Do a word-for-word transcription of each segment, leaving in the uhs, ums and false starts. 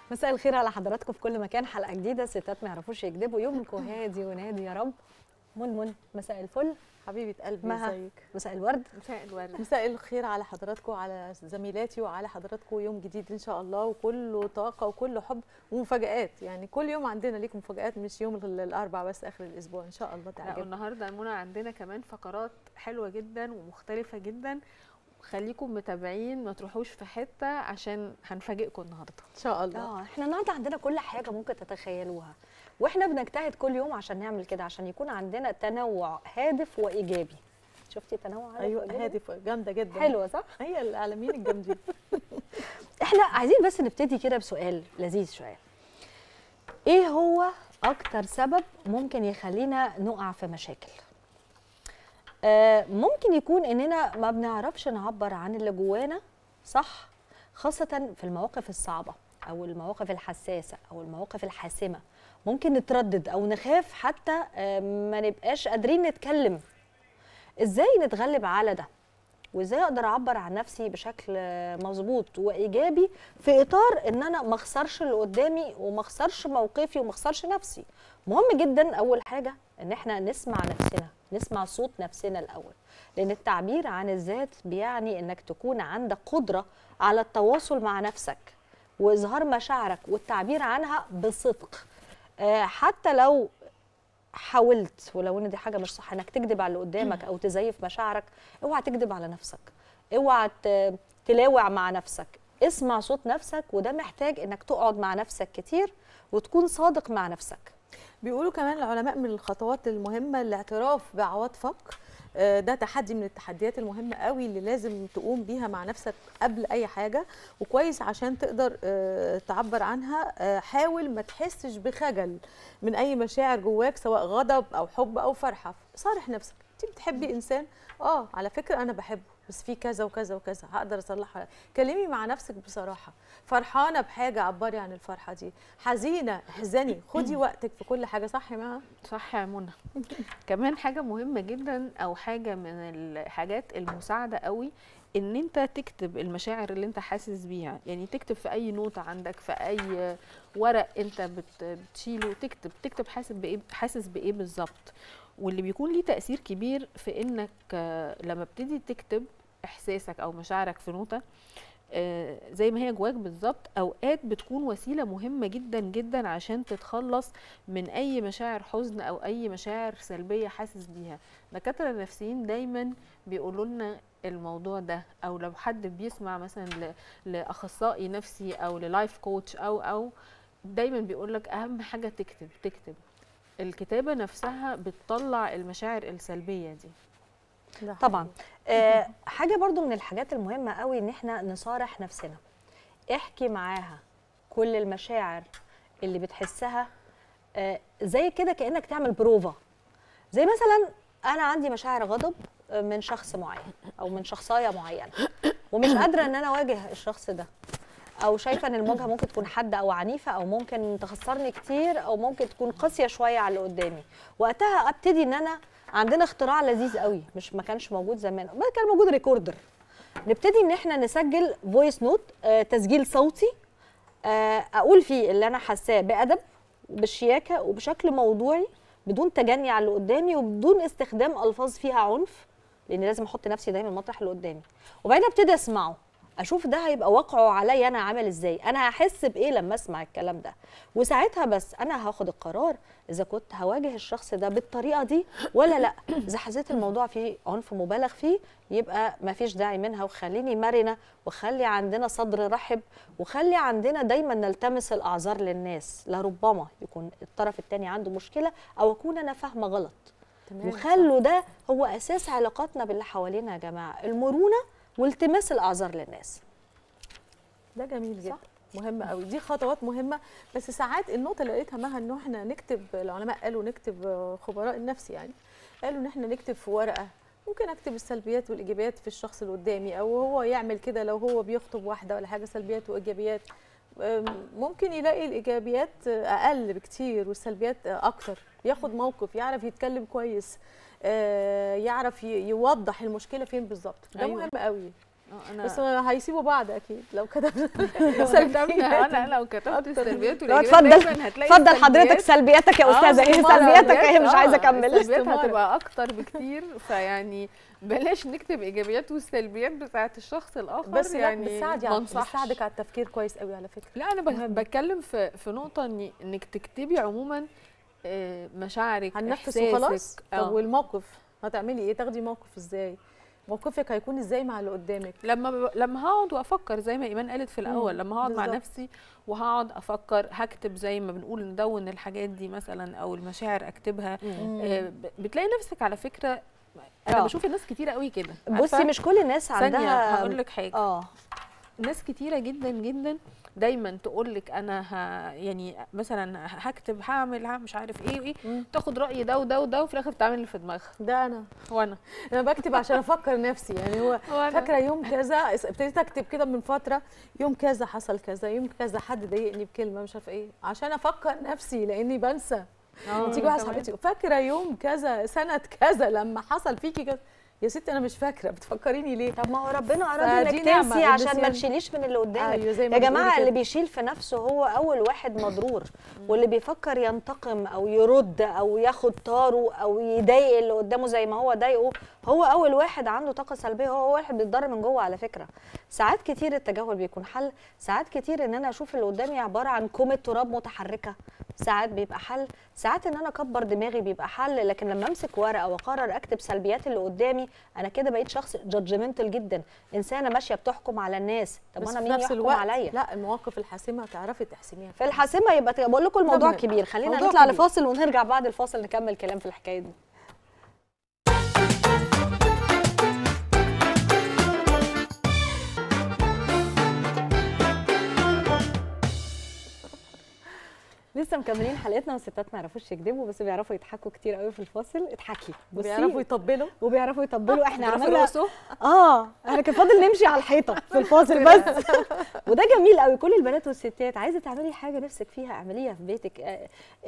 مساء الخير على حضراتكم في كل مكان. حلقه جديده ستات ما يعرفوش يكذبوا. يومكم هادي ونادي يا رب. منمن مساء الفل حبيبه قلبي، مها ازيك؟ مساء الورد. مساء الورد. مساء الخير على حضراتكم وعلى زميلاتي وعلى حضراتكم. يوم جديد ان شاء الله وكله طاقه وكله حب ومفاجآت، يعني كل يوم عندنا ليكم مفاجآت، مش يوم الاربعاء بس، اخر الاسبوع ان شاء الله تعجبكم. النهارده يا منى عندنا كمان فقرات حلوه جدا ومختلفه جدا، خليكم متابعين ما تروحوش في حته عشان هنفاجئكم النهارده ان شاء الله. اه احنا النهارده عندنا كل حاجه ممكن تتخيلوها، واحنا بنجتهد كل يوم عشان نعمل كده، عشان يكون عندنا تنوع هادف وايجابي. شفتي تنوع هادف ايوه وإيجابي؟ هادف جامده جدا، حلوه صح؟ هي الاعلاميين الجامدين. احنا عايزين بس نبتدي كده بسؤال لذيذ شويه. ايه هو اكتر سبب ممكن يخلينا نقع في مشاكل؟ آه ممكن يكون اننا ما بنعرفش نعبر عن اللي جوانا صح، خاصه في المواقف الصعبه او المواقف الحساسه او المواقف الحاسمه. ممكن نتردد او نخاف حتى آه ما نبقاش قادرين نتكلم. ازاي نتغلب على ده؟ وازاي اقدر اعبر عن نفسي بشكل مظبوط وايجابي في اطار ان انا ما اخسرش اللي قدامي وما اخسرش موقفي وما اخسرش نفسي؟ مهم جدا اول حاجه ان احنا نسمع نفسنا، نسمع صوت نفسنا الاول، لان التعبير عن الذات بيعني انك تكون عندك قدره على التواصل مع نفسك واظهار مشاعرك والتعبير عنها بصدق. أه حتى لو حاولت، ولو ان دي حاجه مش صح، انك تكذب على اللي قدامك او تزيف مشاعرك، اوعى تكذب على نفسك، اوعى تلاوع مع نفسك، اسمع صوت نفسك. وده محتاج انك تقعد مع نفسك كتير وتكون صادق مع نفسك. بيقولوا كمان العلماء من الخطوات المهمه الاعتراف بعواطفك. ده تحدي من التحديات المهمه قوي اللي لازم تقوم بيها مع نفسك قبل اي حاجه، وكويس عشان تقدر تعبر عنها. حاول ما تحسش بخجل من اي مشاعر جواك، سواء غضب او حب او فرحه. صارح نفسك، انت بتحبي انسان، اه على فكره انا بحبه بس في كذا وكذا وكذا هقدر اصلحها. كلمي مع نفسك بصراحه. فرحانه بحاجه عبري عن الفرحه دي، حزينه احزني، خدي وقتك في كل حاجه. صح يا مها؟ صح يا منى. كمان حاجه مهمه جدا او حاجه من الحاجات المساعده قوي ان انت تكتب المشاعر اللي انت حاسس بيها، يعني تكتب في اي نوتة عندك، في اي ورق انت بتشيله، تكتب تكتب حاسس بايه، حاسس بايه بالظبط. واللي بيكون ليه تأثير كبير في انك لما بتبتدي تكتب احساسك او مشاعرك في نوتة زي ما هي جواك بالظبط، اوقات بتكون وسيله مهمه جدا جدا عشان تتخلص من اي مشاعر حزن او اي مشاعر سلبيه حاسس بيها. دكاتره النفسيين دايما بيقولوا لنا الموضوع ده، او لو حد بيسمع مثلا لاخصائي نفسي او للايف كوتش او او دايما بيقول لك اهم حاجه تكتب. تكتب الكتابه نفسها بتطلع المشاعر السلبيه دي. طبعا آه حاجه برضو من الحاجات المهمه قوي ان احنا نصارح نفسنا. احكي معاها كل المشاعر اللي بتحسها، آه زي كده كانك تعمل بروفا. زي مثلا انا عندي مشاعر غضب من شخص معين او من شخصايه معينه، ومش قادره ان انا اواجه الشخص ده، او شايفه ان المواجهه ممكن تكون حاده او عنيفه او ممكن تخسرني كتير او ممكن تكون قاسيه شويه على اللي قدامي. وقتها ابتدي ان انا عندنا اختراع لذيذ قوي مش ما كانش موجود زمان، ما كان موجود ريكوردر. نبتدي ان احنا نسجل فويس نوت، آه تسجيل صوتي، آه اقول فيه اللي انا حاساه بادب وبشياكه وبشكل موضوعي بدون تجني على اللي قدامي وبدون استخدام الفاظ فيها عنف، لان لازم احط نفسي دايما مطرح اللي قدامي. وبعدين ابتدي اسمعه، اشوف ده هيبقى واقعه عليا انا عامل ازاي، انا هحس بايه لما اسمع الكلام ده، وساعتها بس انا هاخد القرار اذا كنت هواجه الشخص ده بالطريقه دي ولا لا. اذا حسيت الموضوع فيه عنف مبالغ فيه يبقى ما فيش داعي منها، وخليني مرنه وخلي عندنا صدر رحب وخلي عندنا دايما نلتمس الاعذار للناس، لربما يكون الطرف الثاني عنده مشكله او اكون انا فاهمه غلط. وخلوا ده هو اساس علاقاتنا باللي حوالينا يا جماعه، المرونه والتماس الاعذار للناس. ده جميل جدا، مهم قوي، دي خطوات مهمه. بس ساعات النقطه اللي لقيتها مها انه احنا نكتب، العلماء قالوا نكتب، خبراء النفس يعني قالوا ان احنا نكتب في ورقه. ممكن اكتب السلبيات والايجابيات في الشخص اللي قدامي، او هو يعمل كده لو هو بيخطب واحده ولا حاجه، سلبيات وايجابيات. ممكن يلاقي الايجابيات اقل بكتير والسلبيات اكتر، ياخد موقف، يعرف يتكلم كويس، يعرف يوضح المشكله فين بالظبط. ده أيوة. مهم قوي. آه، انا بس ما هيسيبوا بعض اكيد لو كتبنا لو كتبنا انا لو كتبت السلبيات لا، والايجابيات اتفضل دايما هتلاقي اتفضل حضرتك السلبيات- سلبياتك يا آه، استاذه، ايه استمارة سلبياتك بجد. ايه مش آه، عايزه اكمل. السلبيات استمارة. هتبقى اكتر بكتير، فيعني بلاش نكتب ايجابيات والسلبيات بتاعت الشخص الاخر. بس لا يعني بتساعد ما يعني انصحش. بتساعدك على التفكير كويس قوي على فكره. لا انا ب- مهم. بتكلم في في نقطه إن انك تكتبي عموما آه، مشاعرك، هننفس احساسك. وخلاص. طب آه. والموقف هتعملي ايه؟ تاخدي موقف ازاي؟ موقفك هيكون ازاي مع اللي قدامك؟ لما ب... لما هقعد وافكر زي ما ايمان قالت في الاول، مم، لما هقعد مع بالظبط. نفسي وهقعد افكر، هكتب زي ما بنقول ندون الحاجات دي مثلا او المشاعر اكتبها. آه، ب- بتلاقي نفسك على فكره، انا آه. بشوف الناس كتيره قوي كده. بصي عارفة؟ مش كل الناس ثانيه عندها هقول لك حاجه. اه ناس كتيره جدا جدا دايما تقول لك انا ه... يعني مثلا هكتب هعمل ها مش عارف ايه وايه، مم. تاخد راي ده وده وده وفي الاخر بتعمل اللي في دماغها. ده انا وانا انا بكتب عشان افكر نفسي يعني. هو وأنا. فاكره يوم كذا ابتديت اكتب كده من فتره، يوم كذا حصل كذا، يوم كذا حد ضايقني بكلمه مش عارفه ايه، عشان افكر نفسي لاني بنسى. آه، تيجي واحده تمام. صاحبتي فاكره يوم كذا سنه كذا لما حصل فيكي كذا، يا ستي انا مش فاكره، بتفكريني ليه؟ طب ما هو ربنا اراد فدي انك نعمة، تنسي عشان ما النسيان. تشيليش من اللي قدامك. أيوة زي ما يا بتقولي جماعه كده. اللي بيشيل في نفسه هو اول واحد مضرور، واللي بيفكر ينتقم او يرد او ياخد طاره او يضايق اللي قدامه زي ما هو ضايقه، هو اول واحد عنده طاقه سلبيه، هو أول واحد بيتضرر من جوه. على فكره ساعات كتير التجاهل بيكون حل، ساعات كتير ان انا اشوف اللي قدامي عباره عن كومه تراب متحركه ساعات بيبقى حل، ساعات ان انا اكبر دماغي بيبقى حل. لكن لما امسك ورقه واقرر اكتب سلبيات اللي قدامي، انا كده بقيت شخص جادجمنتال جدا، انسانه ماشيه بتحكم على الناس. طب بس انا في مين نفس يحكم الوقت عليا؟ لا، المواقف الحاسمه تعرفي تحسميها في الحاسمه يبقى ت- بقول لكم الموضوع مهم. كبير. خلينا موضوع نطلع كبير. لفاصل ونرجع بعد الفاصل نكمل كلام في الحكايه دي. لسه مكملين حلقتنا، والستات ما يعرفوش يكذبوا بس بيعرفوا يضحكوا كتير قوي في الفاصل. اضحكي بصي، بيعرفوا يطبلوا وبيعرفوا يطبلوا. احنا بيعرفوا عملنا يرقصوا. اه احنا كان فاضل نمشي على الحيطه في الفاصل بس. وده جميل قوي. كل البنات والستات عايزه تعملي حاجه نفسك فيها اعمليها في بيتك. اه،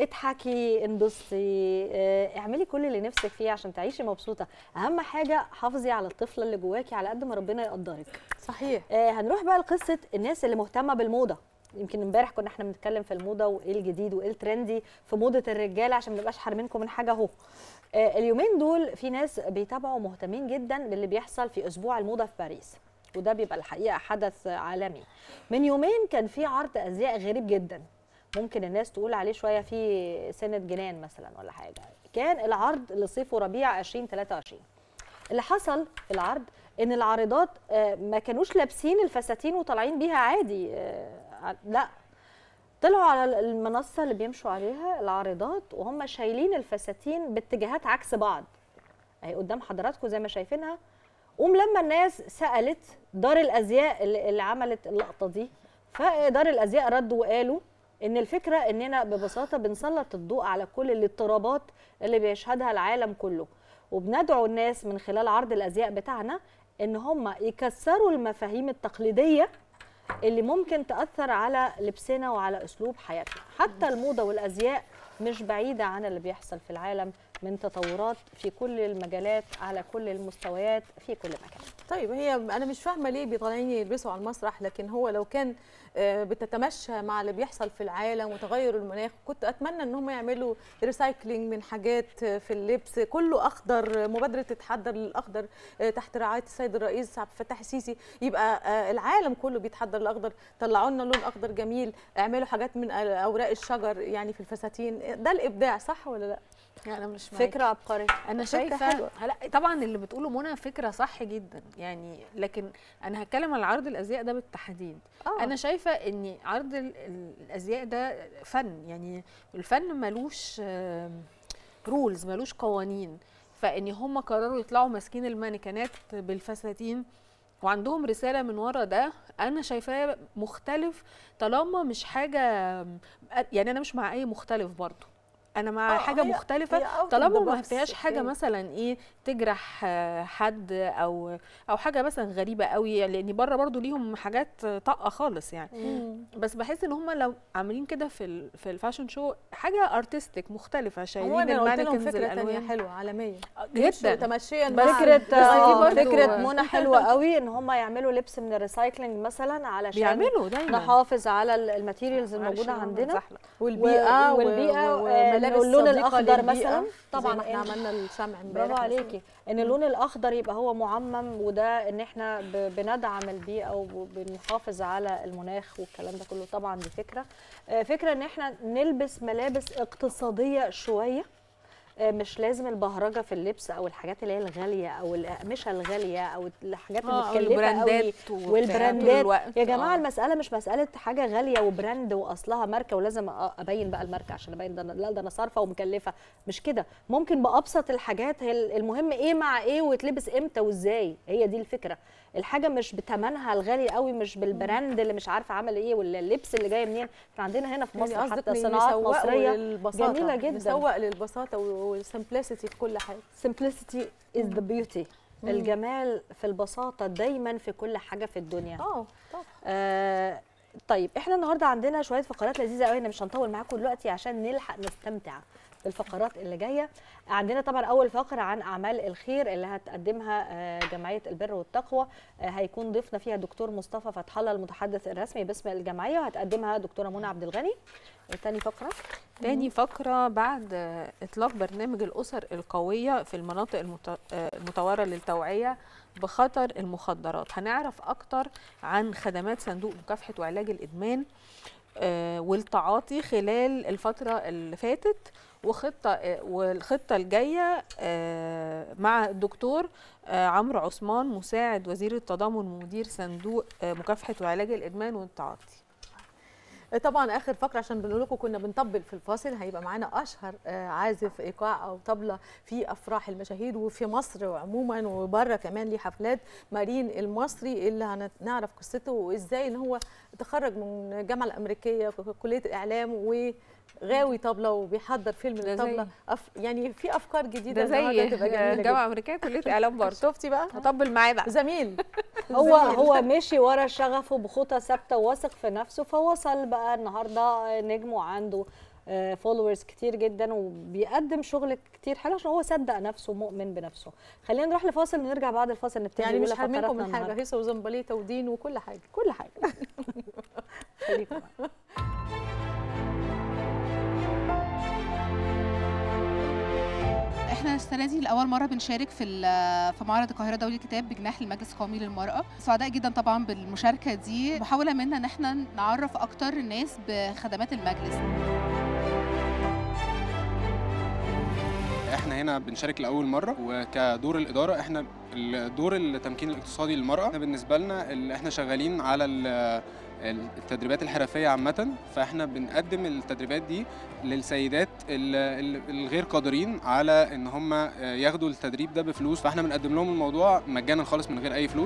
اضحكي، انبسطي، اه، اعملي كل اللي نفسك فيه عشان تعيشي مبسوطه. اهم حاجه حافظي على الطفله اللي جواكي على قد ما ربنا يقدرك. صحيح. اه، هنروح بقى لقصه الناس اللي مهتمه بالموضه. يمكن امبارح كنا احنا بنتكلم في الموضه وايه الجديد وايه الترندي في موضه الرجاله عشان ما نبقاش حارمينكم من حاجه اهو. آه، اليومين دول في ناس بيتابعوا مهتمين جدا باللي بيحصل في اسبوع الموضه في باريس، وده بيبقى الحقيقه حدث عالمي. من يومين كان في عرض ازياء غريب جدا، ممكن الناس تقول عليه شويه في سنه جنان مثلا ولا حاجه. كان العرض لصيف وربيع ألفين وثلاثة وعشرين. اللي حصل في العرض ان العارضات آه، ما كانوش لابسين الفساتين وطالعين بيها عادي، آه، لا، طلعوا على المنصه اللي بيمشوا عليها العارضات وهم شايلين الفساتين باتجاهات عكس بعض اهي قدام حضراتكم زي ما شايفينها. قوم لما الناس سالت دار الازياء اللي اللي عملت اللقطه دي، فدار الازياء ردوا وقالوا ان الفكره اننا ببساطه بنسلط الضوء على كل الاضطرابات اللي بيشهدها العالم كله، وبندعو الناس من خلال عرض الازياء بتاعنا ان هم يكسروا المفاهيم التقليديه اللي ممكن تأثر على لبسنا وعلى أسلوب حياتنا. حتى الموضة والأزياء مش بعيدة عن اللي بيحصل في العالم من تطورات في كل المجالات على كل المستويات في كل مكان. طيب هي انا مش فاهمه ليه بيطالعين يلبسوا على المسرح، لكن هو لو كان آه، بتتمشى مع اللي بيحصل في العالم وتغير المناخ، كنت اتمنى ان هم يعملوا ريسايكلينج من حاجات آه، في اللبس. كله اخضر، مبادره تتحضر للاخضر آه، تحت رعايه السيد الرئيس عبد الفتاح السيسي، يبقى آه، العالم كله بيتحضر للاخضر. طلعوا لنا لون اخضر جميل، اعملوا حاجات من اوراق الشجر يعني في الفساتين. ده الابداع صح ولا لا؟ لا انا مش معاكي. فكرة عبقرية. انا فكرة شايفه حلوة. لا طبعا اللي بتقوله منى فكره صح جدا يعني، لكن انا هتكلم على عرض الازياء ده بالتحديد. آه. انا شايفه ان عرض ال- ال- الازياء ده فن، يعني الفن ملوش رولز، ملوش قوانين. فان هم قرروا يطلعوا ماسكين المانيكانات بالفساتين وعندهم رساله من ورا ده، انا شايفاه مختلف طالما مش حاجه، يعني انا مش مع اي مختلف برضه. انا مع آه، حاجه هي- مختلفه هي out of طالما the ما box. فيهاش حاجه أوكي. مثلا ايه تجرح آه، حد او او حاجه مثلا غريبه قوي، لان بره برضو ليهم حاجات طاقه خالص يعني. مم. بس بحس ان هم لو عاملين كده في ال- في الفاشن شو حاجه ارتستيك مختلفه، هو شايلين انا قلت لهم المانيكنز فكره تانية الالوان حلوه عالميه جدا. تمشيا بس مع فكره بس آه، دي برضو- فكره منى حلوه قوي ان هم يعملوا لبس من الريسايكلينج مثلا علشان بيعملوا دايما نحافظ على ال- الماتيريالز معلش الموجوده يا ماما، عندنا زحلق. والبيئه و- والبيئة، و- آه، وملابس واللون صديقة الأخضر للبيئة، مثلاً. طبعاً طبعا احنا إن- عملنا الشمع امبارح برافو مثلاً. عليكي ان اللون الاخضر يبقى هو معمم، وده ان احنا ب- بندعم البيئه وبنحافظ على المناخ والكلام ده كله. طبعا دي فكره آه، فكره ان احنا نلبس ملابس اقتصاديه شويه، آه، مش لازم البهرجه في اللبس او الحاجات اللي هي الغاليه او الاقمشه الغاليه او الحاجات اه المتكلفه قوي البراندات وبتاع طول والبراندات. الوقت. يا جماعه آه. المساله مش مساله حاجه غاليه وبراند واصلها ماركه ولازم أ- ابين بقى الماركه عشان ابين ده أنا- لا ده انا صارفه ومكلفه. مش كده، ممكن بابسط الحاجات. هي المهم ايه مع ايه وتلبس امتى وازاي، هي دي الفكره. الحاجه مش بثمنها الغالي قوي، مش بالبراند اللي مش عارفه عامل ايه ولا اللبس اللي جاي منين. احنا عندنا هنا في يعني مصر قصدك حتى إن صناعات نسوقه مصريه للبساطة، جميله جدا. نسوق للبساطه والسمبلسيتي في كل حاجه. simplicity is the beauty. الجمال في البساطه دايما في كل حاجه في الدنيا. اه طبعا. آه طيب احنا النهارده عندنا شويه فقرات لذيذه قوي، انا مش هنطول معاكم دلوقتي عشان نلحق نستمتع بالفقرات اللي جايه. عندنا طبعا اول فقره عن اعمال الخير اللي هتقدمها آه، جمعيه البر والتقوى. آه، هيكون ضيفنا فيها دكتور مصطفى فتح الله المتحدث الرسمي باسم الجمعيه، وهتقدمها دكتوره منى عبد الغني. تاني فقره تاني فقرة بعد إطلاق برنامج الأسر القوية في المناطق المت- المتوارة للتوعية بخطر المخدرات. هنعرف أكتر عن خدمات صندوق مكافحة وعلاج الإدمان آه، والتعاطي خلال الفترة اللي فاتت، وخطة آه، والخطة الجاية آه، مع الدكتور آه، عمرو عثمان مساعد وزير التضامن ومدير صندوق آه، مكافحة وعلاج الإدمان والتعاطي. طبعا اخر فقره عشان بنقول لكم كنا بنطبل في الفاصل، هيبقى معانا اشهر آه، عازف ايقاع او طبله في افراح المشاهير وفي مصر عموما وبره كمان، ليه حفلات. مارين المصري اللي هنعرف قصته وازاي ان هو تخرج من الجامعه الامريكيه في كليه الاعلام وغاوي طبله وبيحضر فيلم ده للطبله. زي- أف... يعني في افكار جديده ده زي النهارده تبقى جميله الجامعة جدا. الأمريكية كلية إعلام برضه. شفتي بقى هطبل معاه بقى. زميل هو هو ماشي ورا شغفه بخطى ثابته وواثق في نفسه، فوصل بقى النهارده نجم وعنده فولورز كتير جدا وبيقدم شغل كتير حلو عشان هو صدق نفسه ومؤمن بنفسه. خلينا نروح لفاصل ونرجع بعد الفاصل نبتدي يعني مش أولى هرميكم فقراتنا من حاجه، النهاردة. هيصه وزنبليطه ودين وكل حاجه. كل حاجه. خليكم معانا. احنا السنه دي لاول مره بنشارك في ال- في معرض القاهره دولي الكتاب بجناح المجلس القومي للمراه. سعداء جدا طبعا بالمشاركه دي، محاوله منا ان احنا نعرف اكتر الناس بخدمات المجلس. احنا هنا بنشارك لاول مره، وكدور الاداره احنا الدور التمكين الاقتصادي للمراه. احنا بالنسبه لنا ال- احنا شغالين على ال- التدريبات الحرفيه عامه، فاحنا بنقدم التدريبات دي للسيدات ال- ال- الغير قادرين على ان هم ياخدوا التدريب ده بفلوس، فاحنا بنقدم لهم الموضوع مجانا خالص من غير اي فلوس.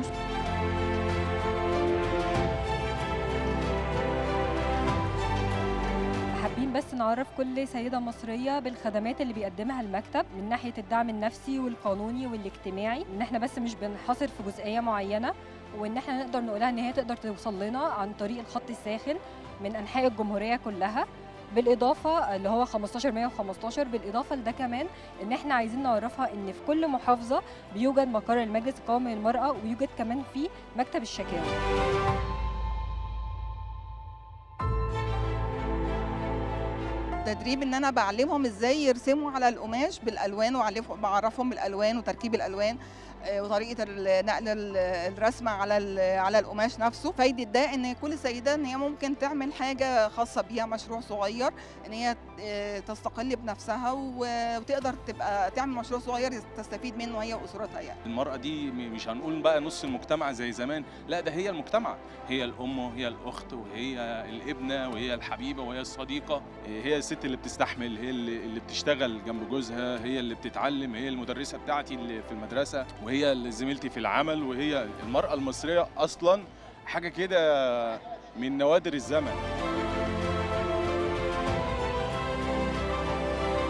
حابين بس نعرف كل سيدة مصرية بالخدمات اللي بيقدمها المكتب من ناحية الدعم النفسي والقانوني والاجتماعي، ان احنا بس مش بنحصر في جزئية معينة، وان احنا نقدر نقولها ان هي تقدر توصل لنا عن طريق الخط الساخن من انحاء الجمهورية كلها. بالاضافه اللي هو خمستاشر مية وخمستاشر، بالاضافه لده كمان ان احنا عايزين نعرفها ان في كل محافظه بيوجد مقر المجلس القومي للمراه، ويوجد كمان في مكتب الشكاوى. تدريب ان انا بعلمهم ازاي يرسموا على القماش بالالوان، وأعلف- بعرفهم بالالوان وتركيب الالوان آه، وطريقه ال- نقل ال- الرسمه على ال- على القماش نفسه. فايده ده ان كل سيده ان هي ممكن تعمل حاجه خاصه بيها، مشروع صغير، ان هي آه، تستقل بنفسها و- وتقدر تبقى تعمل مشروع صغير تستفيد منه هي واسرتها يعني. المرأة دي م- مش هنقول بقى نص المجتمع زي زمان، لا ده هي المجتمع، هي الأم وهي الأخت وهي الابنة وهي الحبيبة وهي الصديقة، هي الست اللي بتستحمل، هي اللي اللي بتشتغل جنب جوزها، هي اللي بتتعلم، هي المدرسة بتاعتي اللي في المدرسة، وهي اللي زميلتي في العمل، وهي المرأة المصرية أصلا حاجة كده من نوادر الزمن.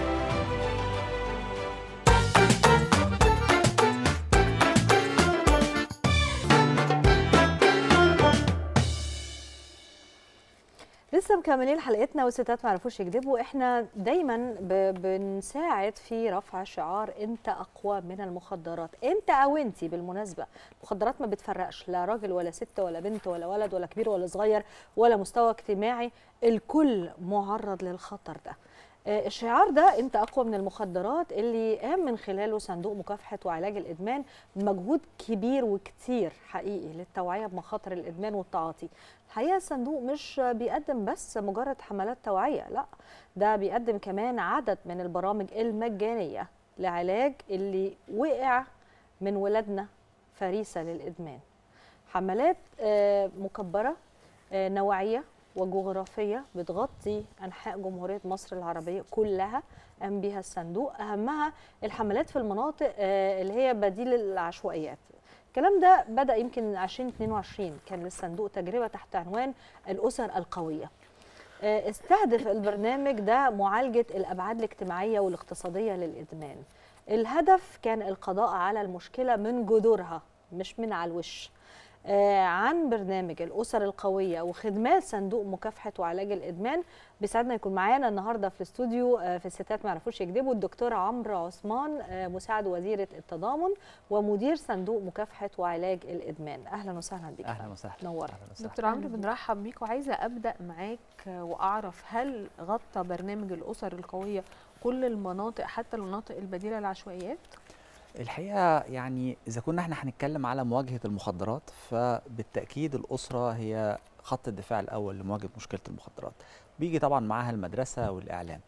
ولسه مكملين حلقتنا والستات ما يعرفوش يكذبوا. احنا دايما ب- بنساعد في رفع شعار انت اقوى من المخدرات. انت او انتي بالمناسبه، المخدرات ما بتفرقش لا راجل ولا ست ولا بنت ولا ولد ولا كبير ولا صغير ولا مستوى اجتماعي، الكل معرض للخطر ده. آه، الشعار ده انت اقوى من المخدرات اللي قام من خلاله صندوق مكافحه وعلاج الادمان مجهود كبير وكتير حقيقي للتوعيه بمخاطر الادمان والتعاطي. الحقيقه الصندوق مش بيقدم بس مجرد حملات توعيه، لا ده بيقدم كمان عدد من البرامج المجانيه لعلاج اللي وقع من ولادنا فريسه للادمان. حملات آه، مكبره آه، نوعيه وجغرافية بتغطي أنحاء جمهورية مصر العربية كلها قام بها الصندوق. أهمها الحملات في المناطق آه، اللي هي بديل العشوائيات. الكلام ده بدأ يمكن ألفين واثنين وعشرين، كان للصندوق تجربة تحت عنوان الأسر القوية. آه، استهدف البرنامج ده معالجة الأبعاد الاجتماعية والاقتصادية للإدمان. الهدف كان القضاء على المشكلة من جذورها مش من على الوش. آه، عن برنامج الأسر القوية وخدمات صندوق مكافحة وعلاج الإدمان بيسعدنا يكون معانا النهارده في الاستوديو آه، في الستات ما يعرفوش يكذبوا الدكتور عمرو عثمان، آه، مساعد وزيرة التضامن ومدير صندوق مكافحة وعلاج الإدمان. أهلا وسهلا بك. اهلا وسهلا. نورت. أهلاً وسهلاً. دكتور عمرو بنرحب بيك، وعايزه ابدا معاك واعرف هل غطى برنامج الاسر القويه كل المناطق حتى المناطق البديله للعشوائيات؟ الحقيقه يعني اذا كنا احنا هنتكلم على مواجهه المخدرات فبالتاكيد الاسره هي خط الدفاع الاول لمواجهه مشكله المخدرات. بيجي طبعا معاها المدرسه والاعلام.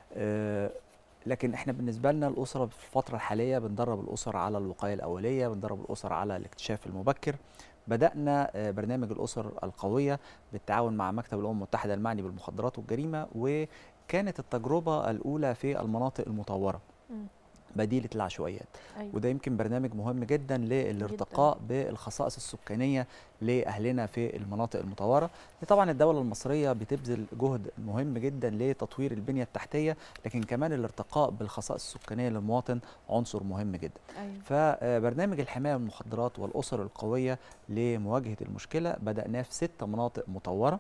أه لكن احنا بالنسبه لنا الاسره في الفتره الحاليه بندرب الاسر على الوقايه الاوليه، بندرب الاسر على الاكتشاف المبكر. بدأنا برنامج الأسر القوية بالتعاون مع مكتب الأمم المتحدة المعني بالمخدرات والجريمة، وكانت التجربة الأولى في المناطق المطورة بديلة العشوائيات. أيوة. وده يمكن برنامج مهم جدا للارتقاء جداً بالخصائص السكانية لأهلنا في المناطق المطورة. طبعا الدولة المصرية بتبذل جهد مهم جدا لتطوير البنية التحتية، لكن كمان الارتقاء بالخصائص السكانية للمواطن عنصر مهم جدا. أيوة. فبرنامج الحماية من المخدرات والأسر القوية لمواجهة المشكلة بدأناه في ست مناطق مطورة،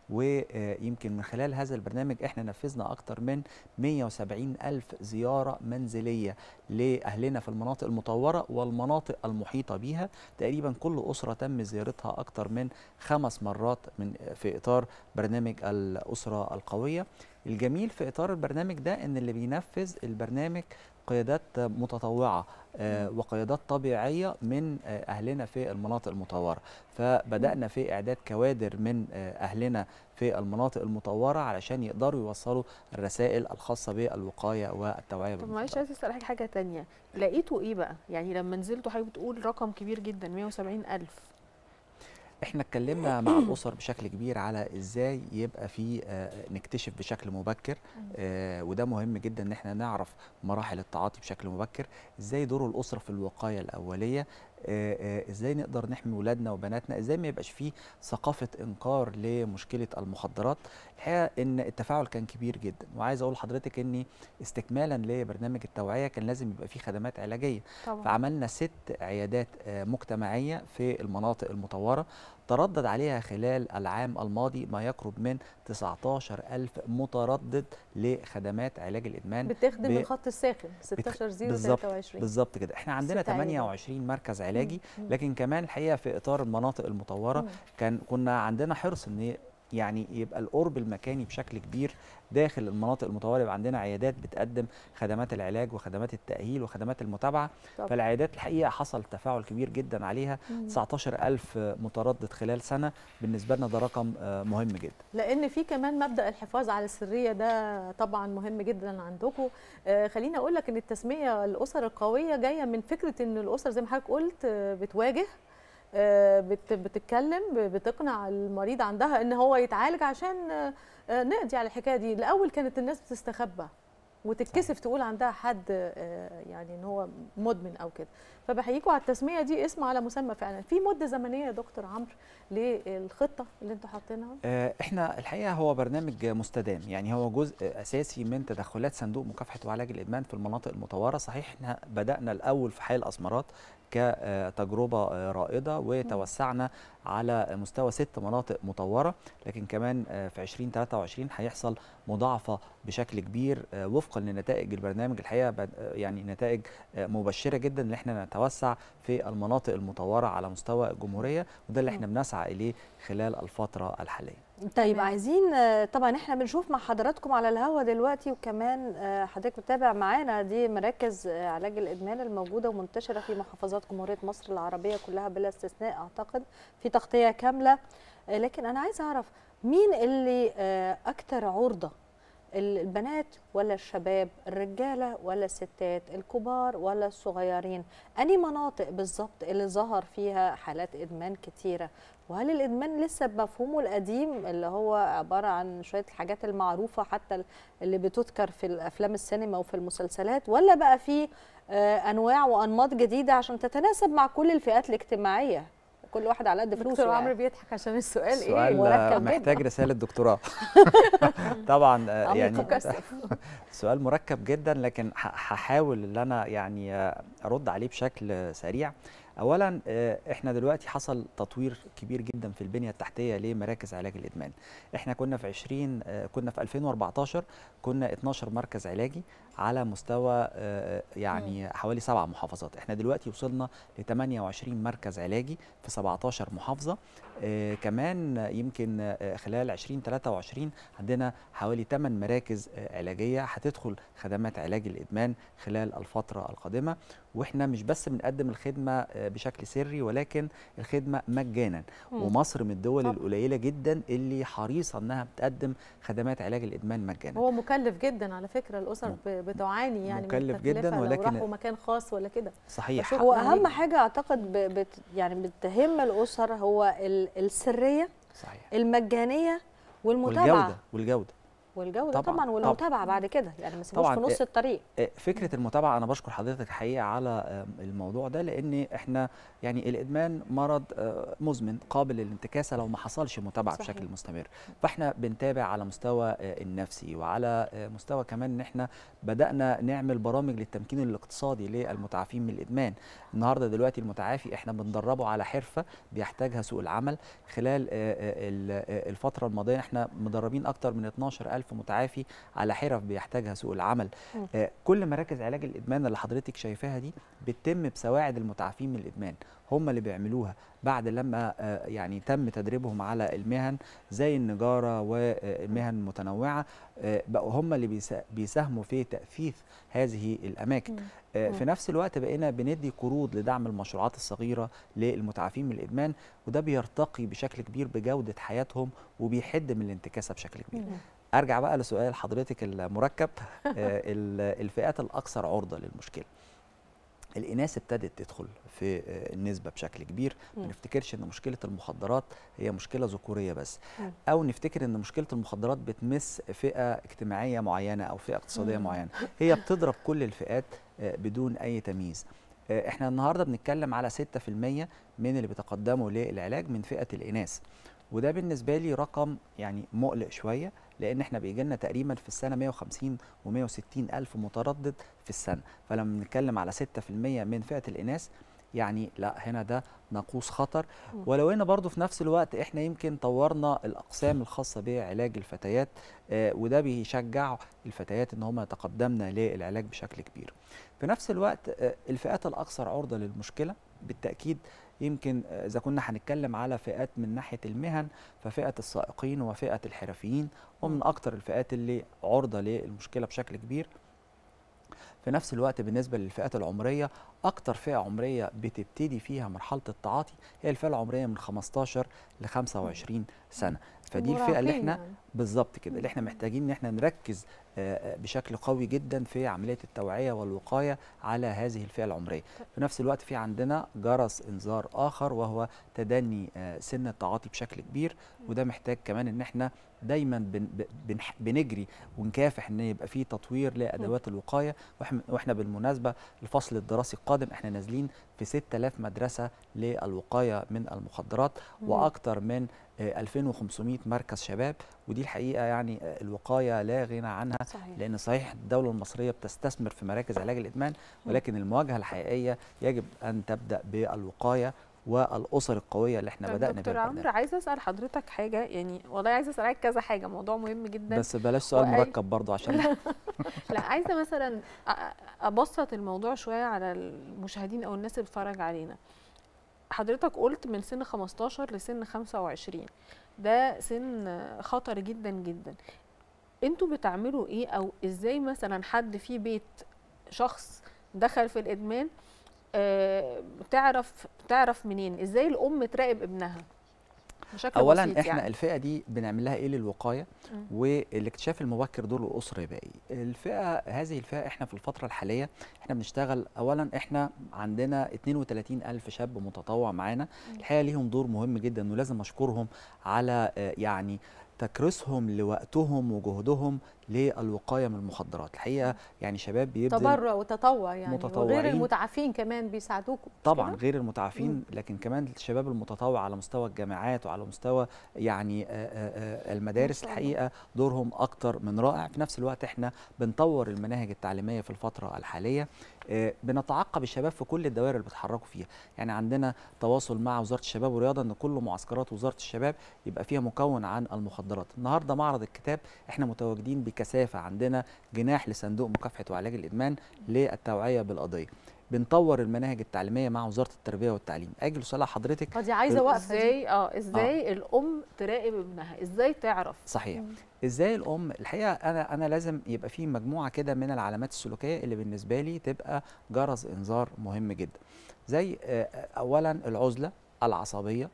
ويمكن من خلال هذا البرنامج احنا نفذنا اكتر من مئة وسبعين ألف زيارة منزلية لأهلنا في المناطق المطورة والمناطق المحيطة بيها. تقريبا كل أسرة تم زيارتها اكتر من خمس مرات من في إطار برنامج الأسرة القوية. الجميل في إطار البرنامج ده ان اللي بينفذ البرنامج قيادات متطوعة آه وقيادات طبيعية من آه أهلنا في المناطق المطورة. فبدأنا في إعداد كوادر من آه أهلنا في المناطق المطورة علشان يقدروا يوصلوا الرسائل الخاصة بالوقاية والتوعية. طب معلش عايز أسأل حاجة تانية، لقيتوا إيه بقى؟ يعني لما نزلتوا حضرتك بتقول رقم كبير جدا مئة وسبعين ألف. احنا اتكلمنا مع الاسر بشكل كبير على ازاي يبقى في آه نكتشف بشكل مبكر، آه وده مهم جدا ان احنا نعرف مراحل التعاطي بشكل مبكر، ازاي دور الاسره في الوقايه الاوليه، آه آه ازاي نقدر نحمي ولادنا وبناتنا، ازاي ما يبقاش فيه ثقافه انكار لمشكله المخدرات. الحقيقه ان التفاعل كان كبير جدا، وعايز اقول لحضرتك ان استكمالا لبرنامج التوعيه كان لازم يبقى فيه خدمات علاجيه. طبعا. فعملنا ست عيادات آه مجتمعيه في المناطق المطوره تردد عليها خلال العام الماضي ما يقرب من تسعة عشر ألف متردد لخدمات علاج الإدمان. بتخدم ب... الخط الساخن ستة عشر صفر ثلاثة وعشرين. بالظبط كده. احنا عندنا ثمانية وعشرين مركز علاجي، مم. لكن كمان الحقيقة في إطار المناطق المطورة مم. كان كنا عندنا حرص ان يعني يبقى القرب المكاني بشكل كبير داخل المناطق المطوره، يبقى عندنا عيادات بتقدم خدمات العلاج وخدمات التاهيل وخدمات المتابعه. طب. فالعيادات الحقيقه حصل تفاعل كبير جدا عليها، مم. تسعة عشر ألف متردد خلال سنه، بالنسبه لنا ده رقم مهم جدا. لان في كمان مبدا الحفاظ على السريه ده طبعا مهم جدا عندكم. آه خليني اقول لك ان التسميه الاسر القويه جايه من فكره ان الاسر زي ما حضرتك قلت بتواجه، بتتكلم، بتقنع المريض عندها ان هو يتعالج عشان نقضي على الحكايه دي. الاول كانت الناس بتستخبى وتتكسف تقول عندها حد يعني ان هو مدمن او كده. فبحييكوا على التسميه دي، اسم على مسمى فعلا. في مده زمنيه يا دكتور عمرو للخطه اللي انتوا حاطينها؟ احنا الحقيقه هو برنامج مستدام، يعني هو جزء اساسي من تدخلات صندوق مكافحه وعلاج الادمان في المناطق المطوره. صحيح احنا بدانا الاول في حي الاسمرات كتجربه رائده، وتوسعنا على مستوى ست مناطق مطوره، لكن كمان في ألفين وثلاثة وعشرين هيحصل مضاعفه بشكل كبير وفقا لنتائج البرنامج. الحقيقه يعني نتائج مبشره جدا ان احنا نتوسع في المناطق المطوره على مستوى الجمهوريه، وده اللي احنا بنسعى اليه خلال الفتره الحاليه. طيب عايزين طبعا احنا بنشوف مع حضراتكم على الهوا دلوقتي، وكمان حضرتك بتتابع معانا دي مراكز علاج الادمان الموجوده ومنتشره في محافظات جمهوريه مصر العربيه كلها بلا استثناء، اعتقد في تغطيه كامله. لكن انا عايزه اعرف مين اللي اكثر عرضه، البنات ولا الشباب، الرجاله ولا الستات، الكبار ولا الصغيرين؟ أنهي مناطق بالظبط اللي ظهر فيها حالات ادمان كتيره؟ وهل الادمان لسه بمفهومه القديم اللي هو عباره عن شويه الحاجات المعروفه حتى اللي بتذكر في الافلام السينما وفي المسلسلات، ولا بقى في انواع وانماط جديده عشان تتناسب مع كل الفئات الاجتماعيه، كل واحد على قد فلوسه؟ دكتور عمرو بيضحك عشان السؤال, السؤال ايه مركب محتاج جداً. رساله دكتوراه. طبعا يعني سؤال مركب جدا، لكن هحاول ان انا يعني ارد عليه بشكل سريع. اولا احنا دلوقتي حصل تطوير كبير جدا في البنيه التحتيه لمراكز علاج الادمان. احنا كنا في عشرين كنا في ألفين وأربعتاشر كنا اتناشر مركز علاجي على مستوى يعني حوالي سبع محافظات. احنا دلوقتي وصلنا ل ثمانية وعشرين مركز علاجي في سبعتاشر محافظه. آه كمان يمكن آه خلال ألفين وثلاثة وعشرين عندنا حوالي ثمان مراكز آه علاجيه هتدخل خدمات علاج الادمان خلال الفتره القادمه. واحنا مش بس بنقدم الخدمه آه بشكل سري، ولكن الخدمه مجانا. مم. ومصر من الدول طب. القليله جدا اللي حريصه انها بتقدم خدمات علاج الادمان مجانا. هو مكلف جدا على فكره، الاسر م. بتعاني يعني مكلف جدا، ولكن لو راحوا مكان خاص ولا كده. صحيح. هو اهم حاجه اعتقد بت يعني بتهم الاسر هو السريه، صحيح، المجانيه والمتابعه والجوده والجوده والجوده طبعا, طبعا والمتابعه بعد كده، يعني ما تسيبوش في نص الطريق. فكره المتابعه، انا بشكر حضرتك الحقيقه على الموضوع ده، لان احنا يعني الادمان مرض مزمن قابل للانتكاسه لو ما حصلش متابعه صحيح. بشكل مستمر. فاحنا بنتابع على مستوى النفسي، وعلى مستوى كمان ان احنا بدانا نعمل برامج للتمكين الاقتصادي للمتعافين من الادمان. النهارده دلوقتي المتعافي احنا بندربه على حرفه بيحتاجها سوق العمل. خلال الفتره الماضيه احنا مدربين اكتر من اتناشر ألف متعافي على حرف بيحتاجها سوق العمل. آه كل مراكز علاج الادمان اللي حضرتك شايفاها دي بتتم بسواعد المتعافين من الادمان، هم اللي بيعملوها بعد لما آه يعني تم تدريبهم على المهن زي النجاره والمهن المتنوعه. آه بقوا هم اللي بيساهموا في تأثيث هذه الاماكن. آه في نفس الوقت بقينا بندي قروض لدعم المشروعات الصغيره للمتعافين من الادمان، وده بيرتقي بشكل كبير بجوده حياتهم وبيحد من الانتكاسه بشكل كبير. ارجع بقى لسؤال حضرتك المركب. الفئات الاكثر عرضه للمشكله، الاناث ابتدت تدخل في النسبه بشكل كبير. ما نفتكرش ان مشكله المخدرات هي مشكله ذكوريه بس، او نفتكر ان مشكله المخدرات بتمس فئه اجتماعيه معينه او فئه اقتصاديه معينه. هي بتضرب كل الفئات بدون اي تمييز. احنا النهارده بنتكلم على ستة في المية من اللي بيتقدموا للعلاج من فئه الاناث، وده بالنسبه لي رقم يعني مقلق شويه، لان احنا بيجي لنا تقريبا في السنه مية وخمسين ومية وستين الف متردد في السنه. فلما بنتكلم على ستة في المية من فئه الاناث، يعني لا هنا ده ناقوس خطر. ولو ان برضو في نفس الوقت احنا يمكن طورنا الاقسام الخاصه بعلاج الفتيات، آه وده بيشجع الفتيات ان هم يتقدمن للعلاج بشكل كبير. في نفس الوقت آه الفئات الاكثر عرضه للمشكله بالتاكيد، يمكن اذا كنا هنتكلم على فئات من ناحيه المهن، ففئه السائقين وفئه الحرفيين ومن اكثر الفئات اللي عرضه للمشكله بشكل كبير. في نفس الوقت بالنسبه للفئات العمريه، اكتر فئه عمريه بتبتدي فيها مرحله التعاطي هي الفئه العمريه من خمستاشر ل خمسة وعشرين سنه. فدي الفئه اللي احنا بالظبط كده اللي احنا محتاجين ان احنا نركز بشكل قوي جدا في عمليه التوعيه والوقايه على هذه الفئه العمريه. في نفس الوقت في عندنا جرس انذار اخر وهو تدني سن التعاطي بشكل كبير، وده محتاج كمان ان احنا دايما بن بن بنجري ونكافح ان يبقى في تطوير لادوات الوقايه. واحنا بالمناسبه الفصل الدراسي القادم احنا نازلين في ستة آلاف مدرسه للوقايه من المخدرات، واكثر من ألفين وخمسمائة مركز شباب، ودي الحقيقه يعني الوقايه لا غنى عنها. صحيح. لان صحيح الدوله المصريه بتستثمر في مراكز علاج الادمان، ولكن المواجهه الحقيقيه يجب ان تبدا بالوقايه والاسر القويه اللي احنا بدانا بيها. دكتور عمرو، عايزه اسال حضرتك حاجه، يعني والله عايزه اسالك كذا حاجه، موضوع مهم جدا بس بلاش سؤال وأي... مركب برضو عشان لا, لا عايزه مثلا ابسط الموضوع شويه على المشاهدين او الناس اللي بتتفرج علينا. حضرتك قلت من سن خمستاشر لسن خمسة وعشرين، ده سن خطر جدا جدا. انتوا بتعملوا ايه، او ازاي مثلا حد في بيت شخص دخل في الادمان آه تعرف تعرف منين؟ ازاي الام تراقب ابنها بشكل اولا بسيط؟ احنا يعني الفئه دي بنعمل لها ايه للوقايه والاكتشاف المبكر دور الاسره يبقى ايه. الفئه هذه الفئه احنا في الفتره الحاليه احنا بنشتغل، اولا احنا عندنا اثنين وثلاثين ألف شاب متطوع معانا، الحقيقه ليهم دور مهم جدا ولازم اشكرهم على يعني تكريسهم لوقتهم وجهدهم للوقايه من المخدرات. الحقيقه يعني شباب بيبذل تبرع وتطوع يعني، متطوعين. وغير المتعافين كمان بيساعدوكم طبعا غير المتعافين، لكن كمان الشباب المتطوع على مستوى الجامعات وعلى مستوى يعني المدارس الحقيقه دورهم اكتر من رائع. في نفس الوقت احنا بنطور المناهج التعليميه في الفتره الحاليه، بنتعقب الشباب في كل الدوائر اللي بيتحركوا فيها. يعني عندنا تواصل مع وزاره الشباب والرياضه ان كل معسكرات وزاره الشباب يبقى فيها مكون عن المخدرات. النهارده معرض الكتاب احنا متواجدين بكثافه، عندنا جناح لصندوق مكافحه وعلاج الادمان للتوعيه بالقضيه. بنطور المناهج التعليميه مع وزاره التربيه والتعليم. اجل سؤال حضرتك، دي عايزه وقفه ازاي اه ازاي آه. الام تراقب ابنها، ازاي تعرف؟ صحيح. مم. ازاي الام الحقيقه انا انا لازم يبقى في مجموعه كده من العلامات السلوكيه اللي بالنسبه لي تبقى جرس انذار مهم جدا. زي اولا العزله، العصبيه،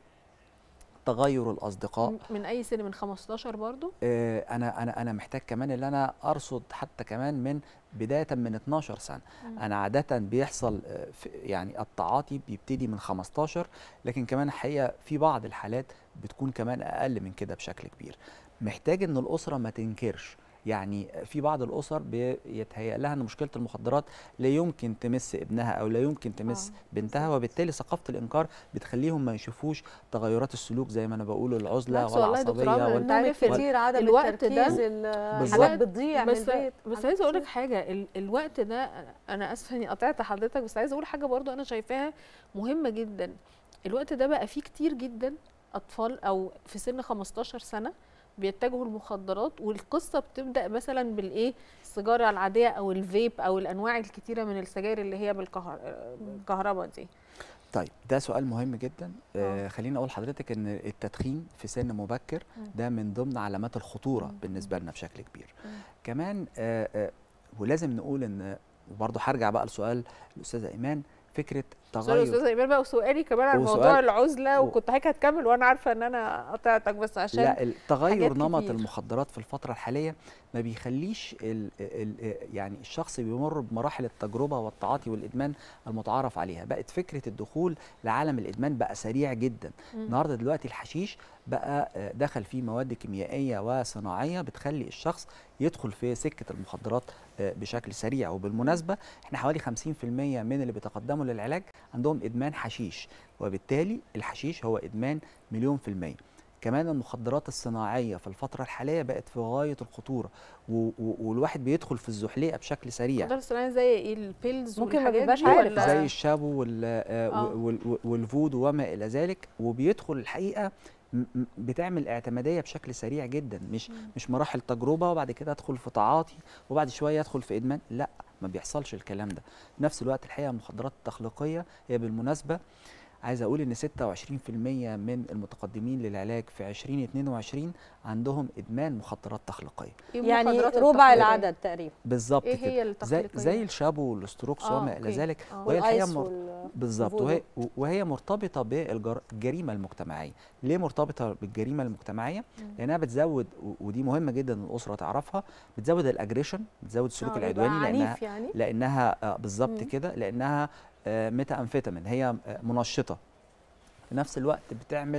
تغير الاصدقاء. من اي سن؟ من خمستاشر برضو؟ آه انا انا انا محتاج كمان ان انا ارصد حتى كمان من بدايه من اتناشر سنه. مم. انا عاده بيحصل في يعني التعاطي بيبتدي من خمستاشر، لكن كمان الحقيقه في بعض الحالات بتكون كمان اقل من كده بشكل كبير. محتاج ان الاسره ما تنكرش. يعني في بعض الاسر بيتهيأ لها ان مشكله المخدرات لا يمكن تمس ابنها او لا يمكن تمس آه. بنتها، وبالتالي ثقافه الانكار بتخليهم ما يشوفوش تغيرات السلوك زي ما انا بقول، العزله والعصبيه والنوم كتير، عدم الوقت التركيز، الحاجات بتضيع بس من البيت. بس عايزه اقول لك حاجه، ال الوقت ده انا اسفه اني قطعت حضرتك، بس عايزه اقول حاجه برضو انا شايفاها مهمه جدا. الوقت ده بقى فيه كتير جدا اطفال او في سن خمستاشر سنه بيتجهوا المخدرات، والقصه بتبدا مثلا بالايه، السيجاره العاديه او الفيب او الانواع الكتيره من السجاير اللي هي بالكهرباء دي. طيب ده سؤال مهم جدا. آه خليني اقول لحضرتك ان التدخين في سن مبكر ده من ضمن علامات الخطوره مم. بالنسبه لنا بشكل كبير. مم. كمان آه آه ولازم نقول ان، وبرضه هرجع بقى لسؤال الاستاذه ايمان، فكره تغير. استاذه ايمان بقى وسؤالي كمان عن موضوع العزله، وكنت حضرتك هتكمل وانا عارفه ان انا قطعتك، بس عشان لا التغير نمط المخدرات في الفتره الحاليه ما بيخليش ال ال يعني الشخص بيمر بمراحل التجربه والتعاطي والادمان المتعارف عليها. بقت فكره الدخول لعالم الادمان بقى سريع جدا. النهارده دلوقتي الحشيش بقى دخل فيه مواد كيميائيه وصناعيه بتخلي الشخص يدخل في سكه المخدرات بشكل سريع. وبالمناسبه احنا حوالي خمسين في المية من اللي بيتقدموا للعلاج عندهم ادمان حشيش، وبالتالي الحشيش هو ادمان مليون في المية. كمان المخدرات الصناعيه في الفتره الحاليه بقت في غايه الخطوره، والواحد بيدخل في الزحليقه بشكل سريع. المخدرات الصناعيه زي ايه؟ البيلز ممكن ما بيبقاش عارف، زي الشابو والفود وما الى ذلك، وبيدخل الحقيقه بتعمل اعتماديه بشكل سريع جدا، مش مم. مش مراحل تجربه وبعد كده ادخل في تعاطي وبعد شويه ادخل في ادمان، لا ما بيحصلش الكلام ده. في نفس الوقت الحقيقه المخدرات التخليقيه هي بالمناسبه عايز اقول ان ستة وعشرين في المية من المتقدمين للعلاج في عشرين اتنين وعشرين عندهم ادمان مخدرات تخليقيه، يعني ربع العدد تقريبا. بالظبط ايه هي كده، زي, زي الشابو والستروكس آه وما الى ذلك. آه وهي الحقيقه مر... بالظبط، وهي, وهي مرتبطه بالجريمه المجتمعيه. ليه مرتبطه بالجريمه المجتمعيه؟ مم. لانها بتزود، ودي مهمه جدا الاسره تعرفها، بتزود الاجريشن، بتزود السلوك آه العدواني، لانها يعني؟ لانها آه بالظبط كده، لانها ميتا أنفيتامين، هي منشطة. في نفس الوقت بتعمل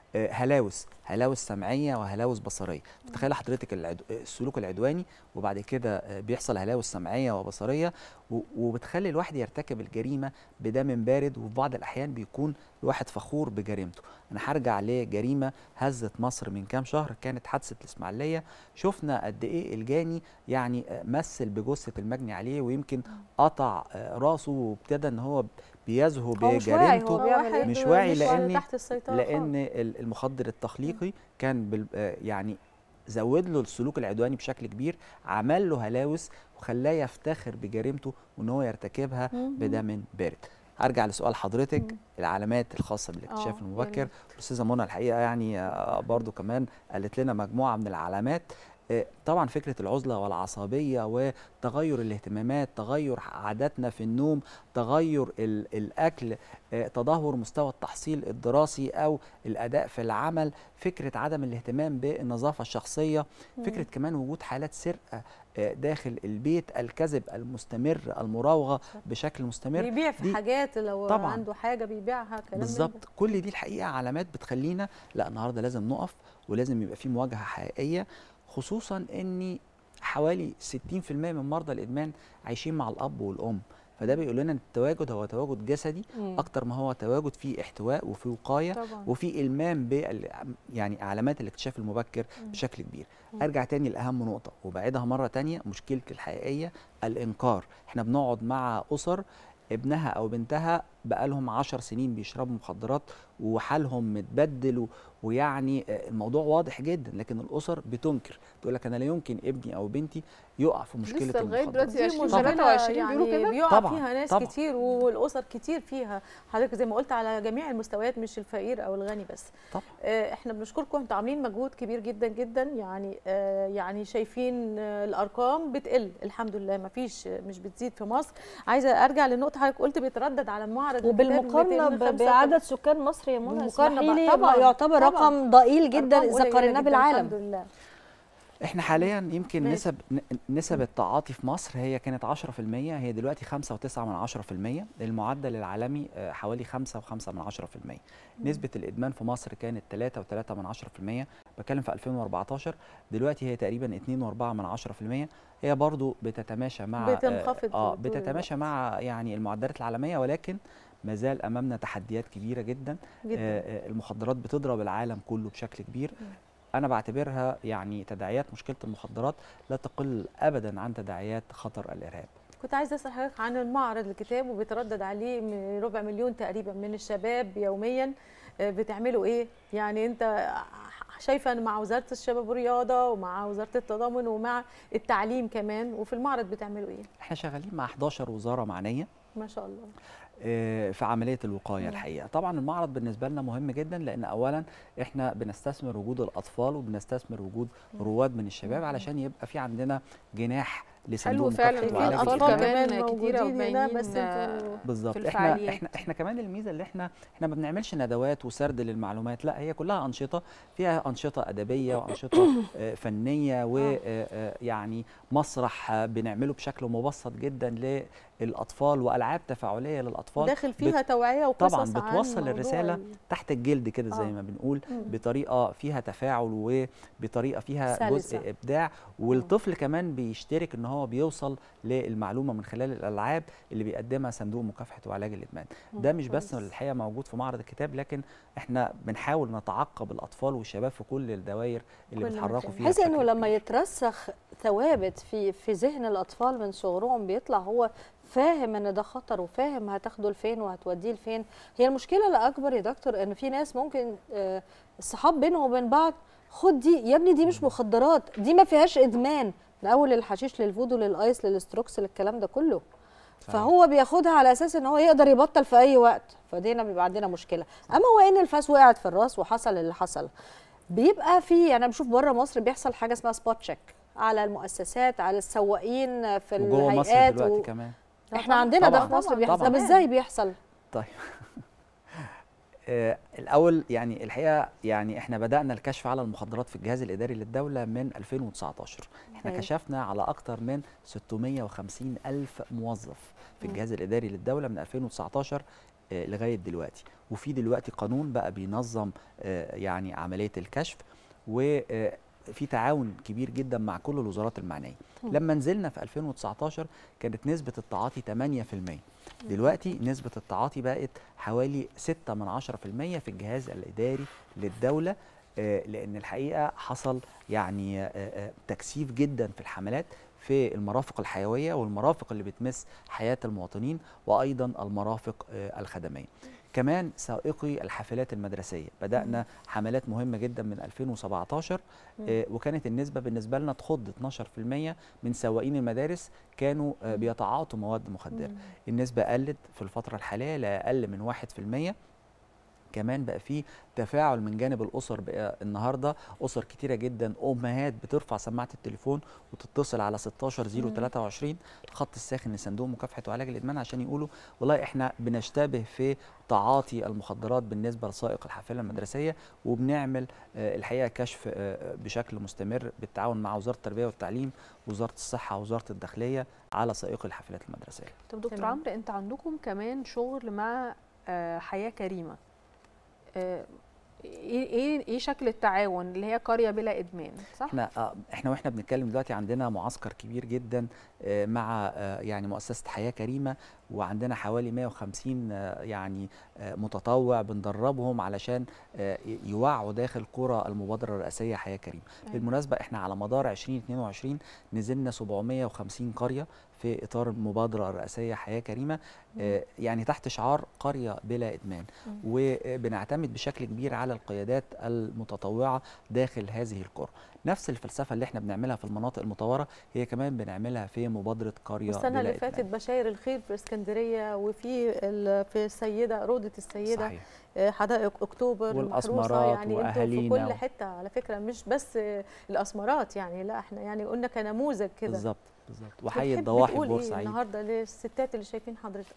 آه، هلاوس هلاوس سمعيه وهلاوس بصريه. فتخيل حضرتك العدو... السلوك العدواني وبعد كده آه، بيحصل هلاوس سمعيه وبصريه و... وبتخلي الواحد يرتكب الجريمه بدم بارد، وفي بعض الاحيان بيكون الواحد فخور بجريمته. انا هرجع لجريمه هزت مصر من كام شهر، كانت حادثه الاسماعيليه. شفنا قد ايه الجاني يعني آه، مثل بجثه المجني عليه، ويمكن قطع آه، راسه وابتدى ان هو بيزهو هو مش واعي، هو بجريمته. بيعمل إيه؟ مش واعي لان تحت السيطرة لان المخدر التخليقي كان بال يعني زود له السلوك العدواني بشكل كبير، عمل له هلاوس وخلاه يفتخر بجريمته وان هو يرتكبها بدم بارد. ارجع لسؤال حضرتك، مم. العلامات الخاصه بالاكتشاف المبكر. الاستاذه منى الحقيقه يعني برضو كمان قالت لنا مجموعه من العلامات. طبعا فكرة العزلة والعصبية وتغير الاهتمامات، تغير عاداتنا في النوم، تغير الأكل، تدهور مستوى التحصيل الدراسي أو الأداء في العمل، فكرة عدم الاهتمام بالنظافة الشخصية، فكرة كمان وجود حالات سرقة داخل البيت، الكذب المستمر، المراوغة بشكل مستمر، بيبيع في حاجات لو طبعًا عنده حاجة بيبيعها كلام بالظبط. كل دي الحقيقة علامات بتخلينا لا النهاردة لازم نقف ولازم يبقى في مواجهة حقيقية، خصوصا ان حوالي ستين في المية من مرضى الادمان عايشين مع الاب والام. فده بيقول لنا ان التواجد هو تواجد جسدي مم. اكتر ما هو تواجد فيه احتواء وفي وقايه طبعا. وفي المام ب يعني علامات الاكتشاف المبكر مم. بشكل كبير. مم. ارجع تاني لاهم نقطه وبعيدها مره تانيه، مشكلتي الحقيقيه الانكار. احنا بنقعد مع اسر ابنها او بنتها بقالهم عشر سنين بيشربوا مخدرات وحالهم متبدل ويعني الموضوع واضح جدا، لكن الاسر بتنكر، تقول لك انا لا يمكن ابني او بنتي يقع في مشكله لسه لغايه المخدرات. دلوقتي عشرين ثلاثة وعشرين يعني بيقولوا كده بيقع طبعًا فيها ناس طبعًا كتير والاسر كتير فيها. حضرتك زي ما قلت على جميع المستويات، مش الفقير او الغني بس. طبعا آه احنا بنشكركم، انتوا عاملين مجهود كبير جدا جدا. يعني آه يعني شايفين آه الارقام بتقل الحمد لله، ما فيش مش بتزيد في مصر. عايزه ارجع للنقطه حضرتك قلت بيتردد على المعرض وبالمقارنه بعدد سكان مصر يا منى اسمحي لي طبعا يعتبر طبعًا رقم ضئيل جدا اذا قارناه بالعالم. الحمد لله. احنا حاليا يمكن ماشي. نسب نسب التعاطي في مصر هي كانت عشرة في المية، هي دلوقتي خمسة وتسعة من عشرة في المية. المعدل العالمي حوالي خمسة وخمسة من عشرة في المية. نسبة الإدمان في مصر كانت ثلاثة وثلاثة من عشرة في المية، بتكلم في ألفين وأربعتاشر. دلوقتي هي تقريبا اثنين وأربعة من عشرة في المية. هي برضو بتتماشى مع بتنخفض اه بتتماشى مع يعني المعدلات العالمية، ولكن ما زال أمامنا تحديات كبيرة جدا, جداً. آه المخدرات بتضرب العالم كله بشكل كبير. م. أنا بعتبرها يعني تداعيات مشكلة المخدرات لا تقل أبدا عن تداعيات خطر الإرهاب. كنت عايزة أسأل حضرتك عن المعرض الكتاب، وبيتردد عليه من ربع مليون تقريبا من الشباب يوميا، بتعملوا إيه؟ يعني أنت شايفة أن مع وزارة الشباب والرياضة ومع وزارة التضامن ومع التعليم كمان، وفي المعرض بتعملوا إيه؟ إحنا شغالين مع إحداشر وزارة معنية ما شاء الله في عمليه الوقايه. الحقيقه طبعا المعرض بالنسبه لنا مهم جدا، لان اولا احنا بنستثمر وجود الاطفال وبنستثمر وجود رواد من الشباب علشان يبقى في عندنا جناح لصندوق مكافحه العلاج الاطفال كمان كتيره وباينين بس بالظبط. احنا احنا احنا كمان الميزه اللي احنا احنا ما بنعملش ندوات وسرد للمعلومات، لا هي كلها انشطه، فيها انشطه ادبيه وانشطه فنيه ويعني مسرح بنعمله بشكل مبسط جدا للاطفال والعاب تفاعليه للاطفال داخل فيها بت... توعيه وقصص طبعا بتوصل الرساله ال... تحت الجلد كده زي آه. ما بنقول مم. بطريقه فيها تفاعل وبطريقه فيها سلسة. جزء ابداع، والطفل كمان بيشترك ان هو بيوصل للمعلومه من خلال الالعاب اللي بيقدمها صندوق مكافحه وعلاج الادمان. ده مش بس الحقيقه موجود في معرض الكتاب، لكن احنا بنحاول نتعقب الاطفال والشباب في كل الدوائر اللي بيتحركوا فيها، بحيث انه لما يترسخ ثوابت في في ذهن الاطفال من صغرهم بيطلع هو فاهم ان ده خطر وفاهم هتاخده لفين وهتوديه لفين. هي المشكله الاكبر يا دكتور ان في ناس ممكن الصحاب بينهم وبين بعض، خد دي يا ابني، دي مش مخدرات، دي ما فيهاش ادمان، من اول الحشيش للفودو للايس للستروكس للكلام ده كله. صحيح. فهو بياخدها على اساس ان هو يقدر يبطل في اي وقت، فدينا بيبقى عندنا مشكله. اما هو ان الفاس وقعت في الراس وحصل اللي حصل، بيبقى في انا بشوف بره مصر بيحصل حاجه اسمها سبوت تشيك على المؤسسات، على السواقين في الهيئات، وجوه مصر دلوقتي و... كمان احنا عندنا ده في مصر بيحصل. طب ازاي بيحصل؟ طيب آه الاول يعني الحقيقه يعني احنا بدانا الكشف على المخدرات في الجهاز الاداري للدوله من ألفين وتسعتاشر. احنا هي. كشفنا على اكثر من ستمائة وخمسين ألف موظف في الجهاز الاداري للدوله من ألفين وتسعتاشر آه، لغايه دلوقتي. وفي دلوقتي قانون بقى بينظم آه، يعني عمليه الكشف، وفي تعاون كبير جدا مع كل الوزارات المعنيه. لما نزلنا في ألفين وتسعتاشر كانت نسبه التعاطي ثمانية في المية، دلوقتي نسبه التعاطي بقت حوالي ستة من عشرة في المية في الجهاز الاداري للدوله، آه، لان الحقيقه حصل يعني آه، آه، تكثيف جدا في الحملات في المرافق الحيويه والمرافق اللي بتمس حياه المواطنين، وايضا المرافق آه، الخدميه. كمان سائقي الحافلات المدرسيه بدانا حملات مهمه جدا من ألفين وسبعتاشر، آه، وكانت النسبه بالنسبه لنا تخض اتناشر في المية من سواقين المدارس كانوا آه، بيتعاطوا مواد مخدره. النسبه قلت في الفتره الحاليه لاقل من واحد في المية. كمان بقى في تفاعل من جانب الاسر، بقى النهارده اسر كتيره جدا امهات بترفع سماعه التليفون وتتصل على ستاشر صفر تلاتة وعشرين الخط الساخن لصندوق مكافحه وعلاج الادمان عشان يقولوا والله احنا بنشتبه في تعاطي المخدرات بالنسبه لسائق الحافله المدرسيه، وبنعمل آه الحقيقه كشف آه بشكل مستمر بالتعاون مع وزاره التربيه والتعليم، وزاره الصحه، وزاره الداخليه على سائق الحافلات المدرسيه. طب دكتور عمرو، انت عندكم كمان شغل مع آه حياه كريمه، ايه ايه ايه شكل التعاون اللي هي قريه بلا ادمان، صح؟ احنا اه احنا واحنا بنتكلم دلوقتي عندنا معسكر كبير جدا اه مع اه يعني مؤسسه حياه كريمه، وعندنا حوالي مية وخمسين اه يعني اه متطوع بندربهم علشان اه يوعوا داخل قرى المبادره الرئاسيه حياه كريمه. أيوة. بالمناسبه احنا على مدار ألفين واتنين وعشرين نزلنا سبعمية وخمسين قريه في اطار المبادره الرئاسيه حياه كريمه، آه يعني تحت شعار قريه بلا ادمان، مم. وبنعتمد بشكل كبير على القيادات المتطوعه داخل هذه القرى. نفس الفلسفه اللي احنا بنعملها في المناطق المطوره هي كمان بنعملها في مبادره قريه السنه بلا اللي إدمان. فاتت بشاير الخير في اسكندريه، وفي في السيده روضه السيده، صحيح. حدائق اكتوبر والاسمرات يعني واهالينا في كل حته على فكره، مش بس الاسمرات يعني، لا احنا يعني قلنا كنموذج كده. بالظبط بالظبط. وحي الضواحي بورسعيد. إيه النهارده للستات اللي شايفين حضرتك؟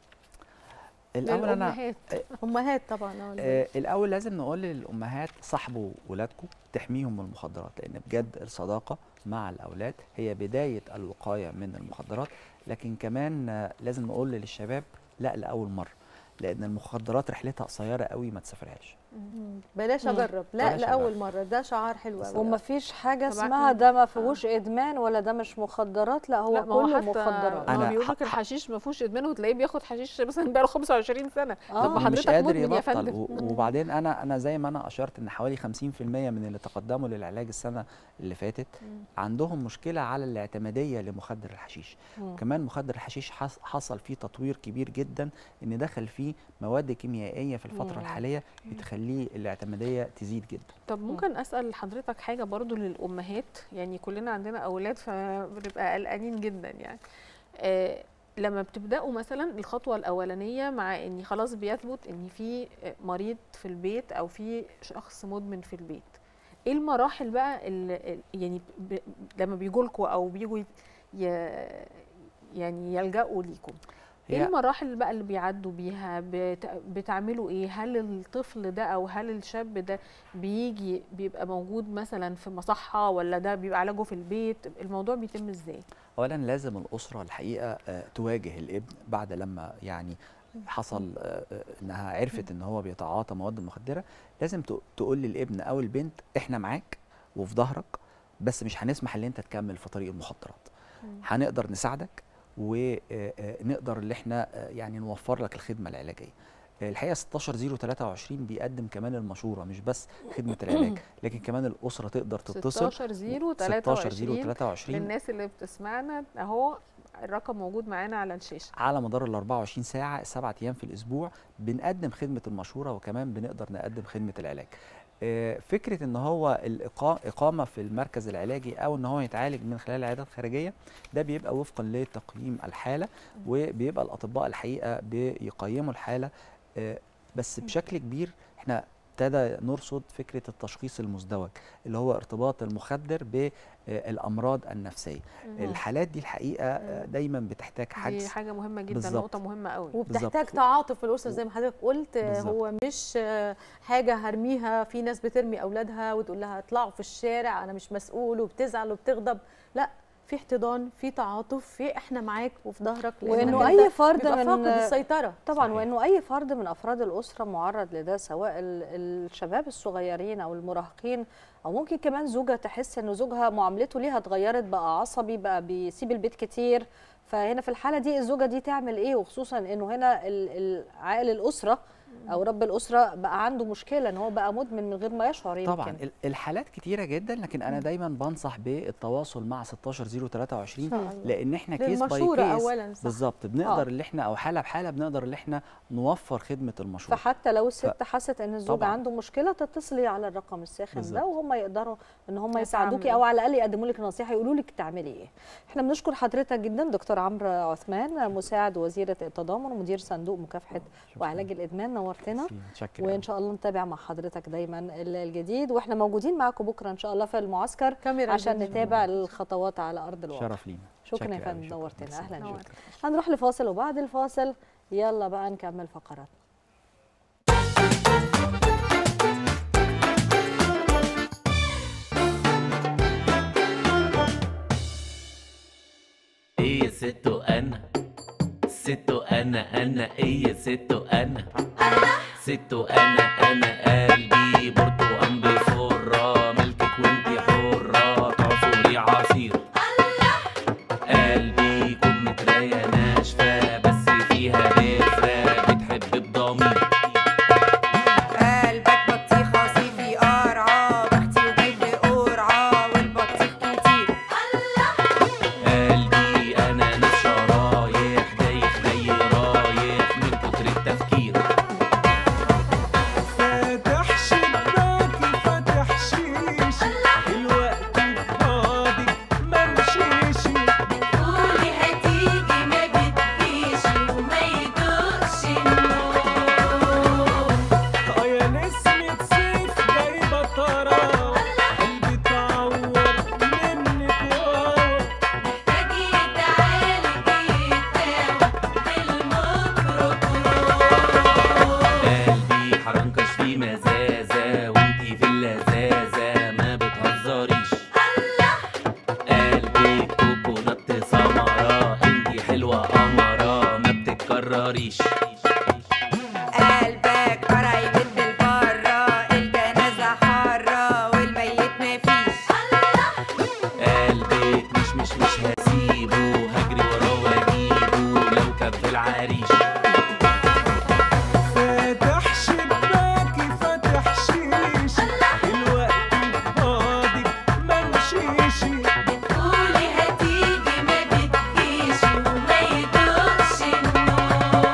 الاول انا امهات امهات طبعا. آه الاول لازم نقول للامهات صاحبوا ولادكم، تحميهم من المخدرات، لان بجد الصداقه مع الاولاد هي بدايه الوقايه من المخدرات. لكن كمان آه لازم نقول للشباب لا لاول مره، لان المخدرات رحلتها قصيره قوي، ما تسافرهاش. بلاش اجرب، لا لاول مره، ده شعار حلو قوي. ومفيش حاجه اسمها ده ما فيهوش آه. ادمان ولا ده مش مخدرات، لا هو لا كله مخدرات. انا بيقول لك الحشيش ما فيهوش ادمان، وتلاقيه بياخد حشيش مثلا بقى له خمسة وعشرين سنه. آه. طب ما حضرتك مدمن يا فندم. وبعدين انا انا زي ما انا اشرت ان حوالي خمسين في المية من اللي تقدموا للعلاج السنه اللي فاتت مم. عندهم مشكله على الاعتماديه لمخدر الحشيش. مم. كمان مخدر الحشيش حصل فيه تطوير كبير جدا، ان دخل فيه مواد كيميائيه في الفتره مم. الحاليه بتخليه الاعتماديه تزيد جدا. طب ممكن اسال حضرتك حاجه برضو للامهات، يعني كلنا عندنا اولاد فبنبقى قلقانين جدا يعني، آه لما بتبداوا مثلا الخطوه الاولانيه مع ان خلاص بيثبت ان في مريض في البيت او في شخص مدمن في البيت، ايه المراحل بقى اللي يعني ب لما بيجوا لكم او بيجوا يعني يلجأوا ليكم، ايه المراحل بقى اللي بيعدوا بيها؟ بتعملوا ايه؟ هل الطفل ده او هل الشاب ده بيجي بيبقى موجود مثلا في مصحه، ولا ده بيبقى علاجه في البيت؟ الموضوع بيتم ازاي؟ اولا لازم الاسره الحقيقه تواجه الابن بعد لما يعني حصل انها عرفت ان هو بيتعاطى مواد مخدره. لازم تقول للابن او البنت احنا معاك وفي ظهرك، بس مش هنسمح ان انت تكمل في طريق المخدرات، هنقدر نساعدك ونقدر اللي احنا يعني نوفر لك الخدمه العلاجيه. الحقيقه ستاشر صفر تلاتة وعشرين بيقدم كمان المشوره، مش بس خدمه العلاج لكن كمان الاسره تقدر تتصل. ستاشر صفر تلاتة وعشرين للناس اللي بتسمعنا اهو، الرقم موجود معانا على الشاشه. على مدار ال أربعة وعشرين ساعه السبعة ايام في الاسبوع بنقدم خدمه المشوره، وكمان بنقدر نقدم خدمه العلاج. فكره ان هو الاقامه في المركز العلاجي او ان هو يتعالج من خلال العيادات الخارجيه، ده بيبقى وفقا لتقييم الحاله، وبيبقى الاطباء الحقيقه بيقيموا الحاله. بس بشكل كبير احنا ابتدى نرصد فكره التشخيص المزدوج، اللي هو ارتباط المخدر بالامراض النفسيه. الحالات دي الحقيقه دايما بتحتاج حجز، دي حاجه مهمه جدا، نقطه مهمه قوي، وبتحتاج تعاطف في الاسره زي ما حضرتك قلت. بالزبط. هو مش حاجه هرميها، في ناس بترمي اولادها وتقول لها اطلعوا في الشارع انا مش مسؤول، وبتزعل وبتغضب، لا، في احتضان، في تعاطف، في احنا معاك وفي ظهرك، وانه اي فرد من من فاقد السيطره طبعا صحيح. وانه اي فرد من افراد الاسره معرض لده، سواء الشباب الصغيرين او المراهقين، او ممكن كمان زوجه تحس انه زوجها معاملته ليها اتغيرت، بقى عصبي، بقى بيسيب البيت كتير. فهنا في الحاله دي الزوجه دي تعمل ايه؟ وخصوصا انه هنا عائل الاسره او رب الاسره بقى عنده مشكله ان هو بقى مدمن من غير ما يشعر. يمكن طبعا الحالات كتيره جدا، لكن انا دايما بنصح بالتواصل مع ستاشر صفر تلاتة وعشرين، لان احنا كيس باي كيس بالظبط بنقدر اللي احنا او حاله بحاله بنقدر اللي احنا نوفر خدمه المشوره. فحتى لو الست ف... حست ان الزوج عنده مشكله، تتصلي على الرقم الساخن بالزبط. ده وهم يقدروا ان هم يساعدوكي او على الاقل يقدموا لك نصيحه، يقولوا لك تعملي ايه. احنا بنشكر حضرتك جدا دكتور عمرو عثمان، مساعد وزيره التضامن ومدير صندوق مكافحه وعلاج الادمان، نورتنا. وان شاء الله نتابع مع حضرتك دايما الجديد، واحنا موجودين معاكم بكره ان شاء الله في المعسكر عشان نتابع الخطوات على ارض الواقع. شرف لينا. شكرا يا فندم، نورتنا. اهلا بيك. هنروح لفاصل وبعد الفاصل يلا بقى نكمل فقرات. ايه ستو انا ستو انا انا ايه ستو انا ستو انا انا قلبي برتقان بسرة، ملكك وانتي حرة تعصري عصير. قلبي كم متراية ناشفة بس فيها بذرة بتحب بضمير. قلبك بطيخة صيفي قرعة، بختي وجايب قرعة والبطيخ كتير. قلبي انا نفس شرايح دايخ جاي رايح من كتر التفكير. قلبك قرعي بيت بالبرة، الجنازة حرة والميت مفيش. قلبك مش مش مش هسيبه، هجري وراه واجيبه لو كان في العريش. فاتح شباكي فاتح شيش، الوقت فاضي ما مشيش. بتقولي هتيجي ما بتجيش وما يدوقش النور.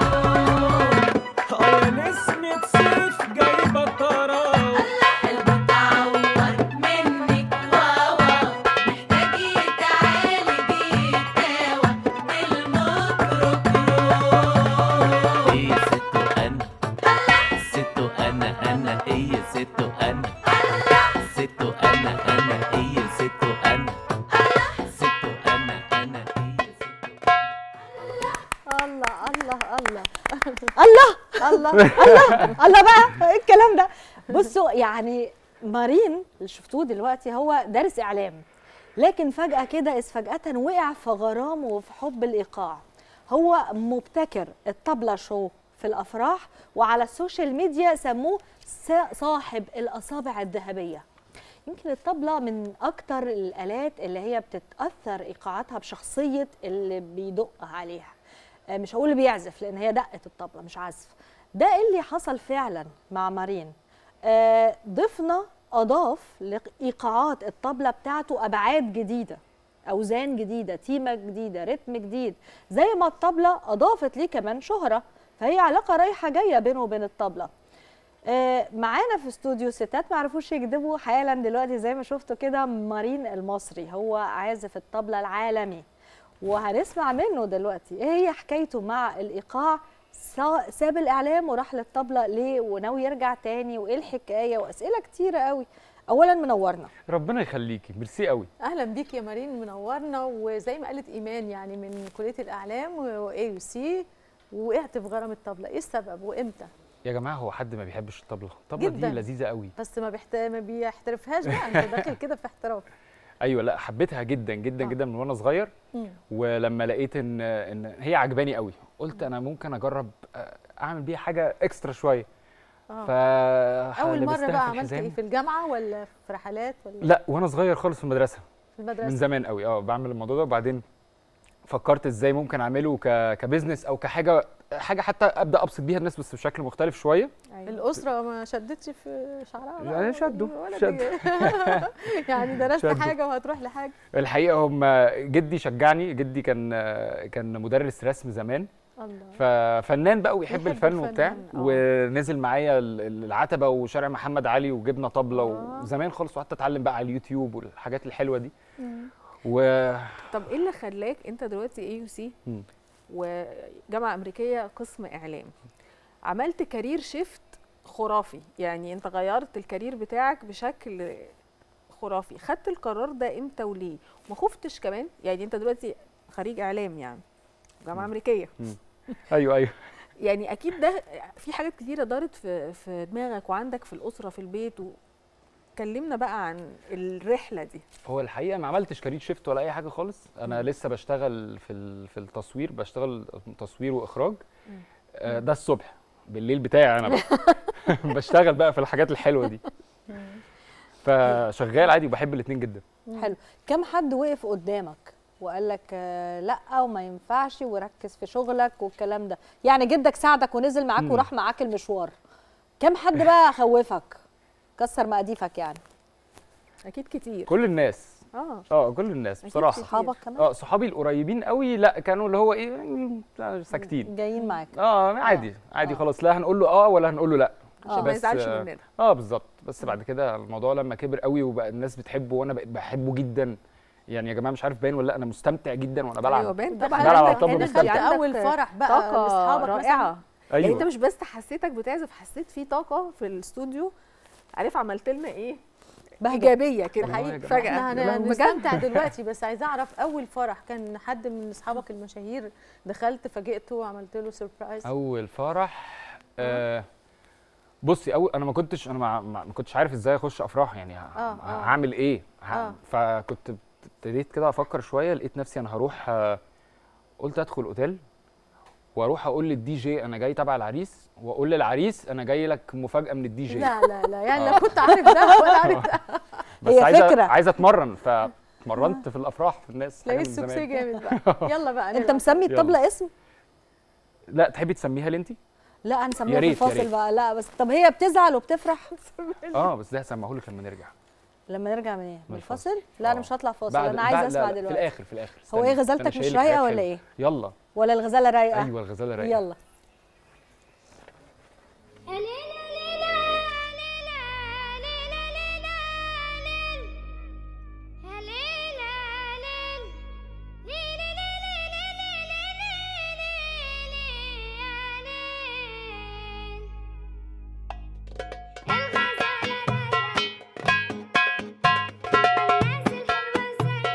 اه نسمة صيف جايبة طراوة، قلبه اتعور منك واوا، محتاج يتعالج يتداوى بالميكروكروم. ايه ستو انا ستو انا انا ايه ستو انا ستو انا انا ايه ستو انا ستو انا انا ايه ستو. الله الله الله الله الله الله الله بقى ايه الكلام ده؟ بصوا يعني مارين اللي شفتوه دلوقتي هو دارس اعلام، لكن فجأة كده إذ فجأة وقع في غرام وفي حب الايقاع. هو مبتكر الطبلة شو في الافراح، وعلى السوشيال ميديا سموه صاحب الاصابع الذهبيه. يمكن الطبلة من أكتر الآلات اللي هي بتتأثر إيقاعاتها بشخصية اللي بيدق عليها. مش هقول اللي بيعزف لأن هي دقة الطبلة مش عزف. ده اللي حصل فعلا مع مارين. ضفنا أضاف لإيقاعات الطبلة بتاعته أبعاد جديدة، أوزان جديدة، تيمة جديدة، رتم جديد، زي ما الطبلة أضافت ليه كمان شهرة. فهي علاقة رايحة جاية بينه وبين الطبلة. آه معانا في استوديو ستات ما عرفوش يكذبوا حالا دلوقتي زي ما شفتوا كده مارين المصري، هو عازف الطبلة العالمي، وهنسمع منه دلوقتي ايه هي حكايته مع الايقاع. ساب الاعلام وراح للطبلة ليه وناوي يرجع تاني، وايه الحكايه، واسئله كتيره قوي. اولا منورنا. ربنا يخليكي، ميرسي قوي. اهلا بيك يا مارين، منورنا. وزي ما قالت ايمان يعني من كليه الاعلام واي يو سي، وقعت في غرام الطبله، ايه السبب وامتى؟ يا جماعه هو حد ما بيحبش الطبله؟ الطبله دي لذيذه قوي، بس ما بيحت... ما بيحترفهاش بقى. انت داخل كده في احتراف. ايوه لا حبيتها جدا جدا آه. جدا من وانا صغير. مم. ولما لقيت ان ان هي عجباني قوي قلت انا ممكن اجرب آه، اعمل بيها حاجه اكسترا شويه. آه. ف اول مره لبستها بقى في عملت الحزام. ايه، في الجامعه ولا في رحلات ولا لا وانا صغير خالص في المدرسه. في المدرسه؟ من زمان قوي اه بعمل الموضوع ده، وبعدين فكرت ازاي ممكن اعمله ك... كبزنس او كحاجه حاجه حتى ابدا ابسط بيها الناس بس بشكل مختلف شويه. أيوة. الاسره ما شدتش في شعرها بقى؟ يعني شدوا ولا شدوا دي- يعني درست شدوا. حاجه وهتروح لحاجه. الحقيقه هم جدي شجعني، جدي كان كان مدرس رسم زمان. الله. ففنان بقى ويحب بيحب الفن الفن، وبتاع، آه. ونزل معايا ال- ال- العتبه وشارع محمد علي وجبنا طبله آه. وزمان خالص، وقعدت اتعلم بقى على اليوتيوب والحاجات الحلوه دي. مم. و طب ايه اللي خلاك انت دلوقتي اي يو سي مم. وجامعه امريكيه قسم اعلام عملت كارير شيفت خرافي، يعني انت غيرت الكارير بتاعك بشكل خرافي، خدت القرار ده امتى وليه؟ وما خفتش كمان؟ يعني انت دلوقتي خريج اعلام يعني جامعه امريكيه، مم. ايوه ايوه يعني اكيد ده في حاجات كتيره دارت في في دماغك وعندك في الاسره في البيت و... كلمنا بقى عن الرحله دي. هو الحقيقه ما عملتش كارير شيفت ولا اي حاجه خالص، انا مم. لسه بشتغل في ال- في التصوير، بشتغل تصوير واخراج. مم. آه، ده الصبح، بالليل بتاعي انا بقى بشتغل بقى في الحاجات الحلوه دي. فشغال عادي وبحب الاثنين جدا. حلو. كم حد وقف قدامك وقال لك آه، لا وما ينفعش وركز في شغلك والكلام ده؟ يعني جدك ساعدك ونزل معاك مم. وراح معاك المشوار، كم حد بقى خوفك كسر مقاديفك يعني؟ اكيد كتير. كل الناس اه اه كل الناس أكيد بصراحه. صحابك كمان؟ اه صحابي القريبين قوي لا كانوا اللي هو ايه يعني ساكتين جايين معاك. اه عادي عادي خلاص، لا هنقول له اه ولا هنقول له لا عشان ما بس، يزعلش آه، مننا. اه بالظبط. بس بعد كده الموضوع لما كبر قوي وبقى الناس بتحبه وانا بقيت بحبه جدا، يعني يا جماعه مش عارف باين ولا لا، انا مستمتع جدا وانا بلعب. ايوه باين طبعا. بلعب على عندك الطبله انرجي، مستمتع. عندك اول فرح بقى طاقه لاصحابك رائعه. أيوة. يعني انت مش بس حسيتك بتعزف، حسيت في طاقه في الاستوديو، عارف عملت لنا ايه؟ ايجابيه كده حقيقي فجاه. احنا هنستمتع دلوقتي، بس عايزه اعرف اول فرح كان حد من اصحابك المشاهير دخلت فاجئته وعملت له سربرايز؟ اول فرح آه بصي، اول انا ما كنتش انا ما, ما كنتش عارف ازاي اخش افراح، يعني ه- آه، آه. هعمل ايه ه- آه. فكنت ابتديت كده افكر شويه، لقيت نفسي انا هروح آه قلت ادخل اوتيل واروح اقول للدي جي انا جاي تبع العريس، واقول للعريس انا جاي لك مفاجاه من الدي جي. لا لا لا يعني لا كنت عارف ده ولا عارف ده. بس هي عايزه فكرة. عايزه اتمرن، فاتمرنت في الافراح في الناس. حاجة لقيت من سوكسي زمان. جامد بقى. يلا بقى انت نلعب. مسمي يلا. الطبله اسم؟ لا تحبي تسميها لي انت؟ لا يا هنسميها في ريت، يا الفاصل ريت. بقى. لا بس طب هي بتزعل وبتفرح؟ اه بس ده هسمعه لك لما نرجع. لما نرجع من ايه؟ من الفاصل. الفاصل؟ لا انا مش هطلع فاصل، بعد- انا عايزه بعد- اسمع لا، لا، دلوقتي. في الاخر في الاخر هو ايه استني، غزالتك استني، مش شايلك رايقه حاجات ولا حلوة. ايه؟ يلا ولا الغزاله رايقه؟ ايوه الغزاله رايقه. يلا.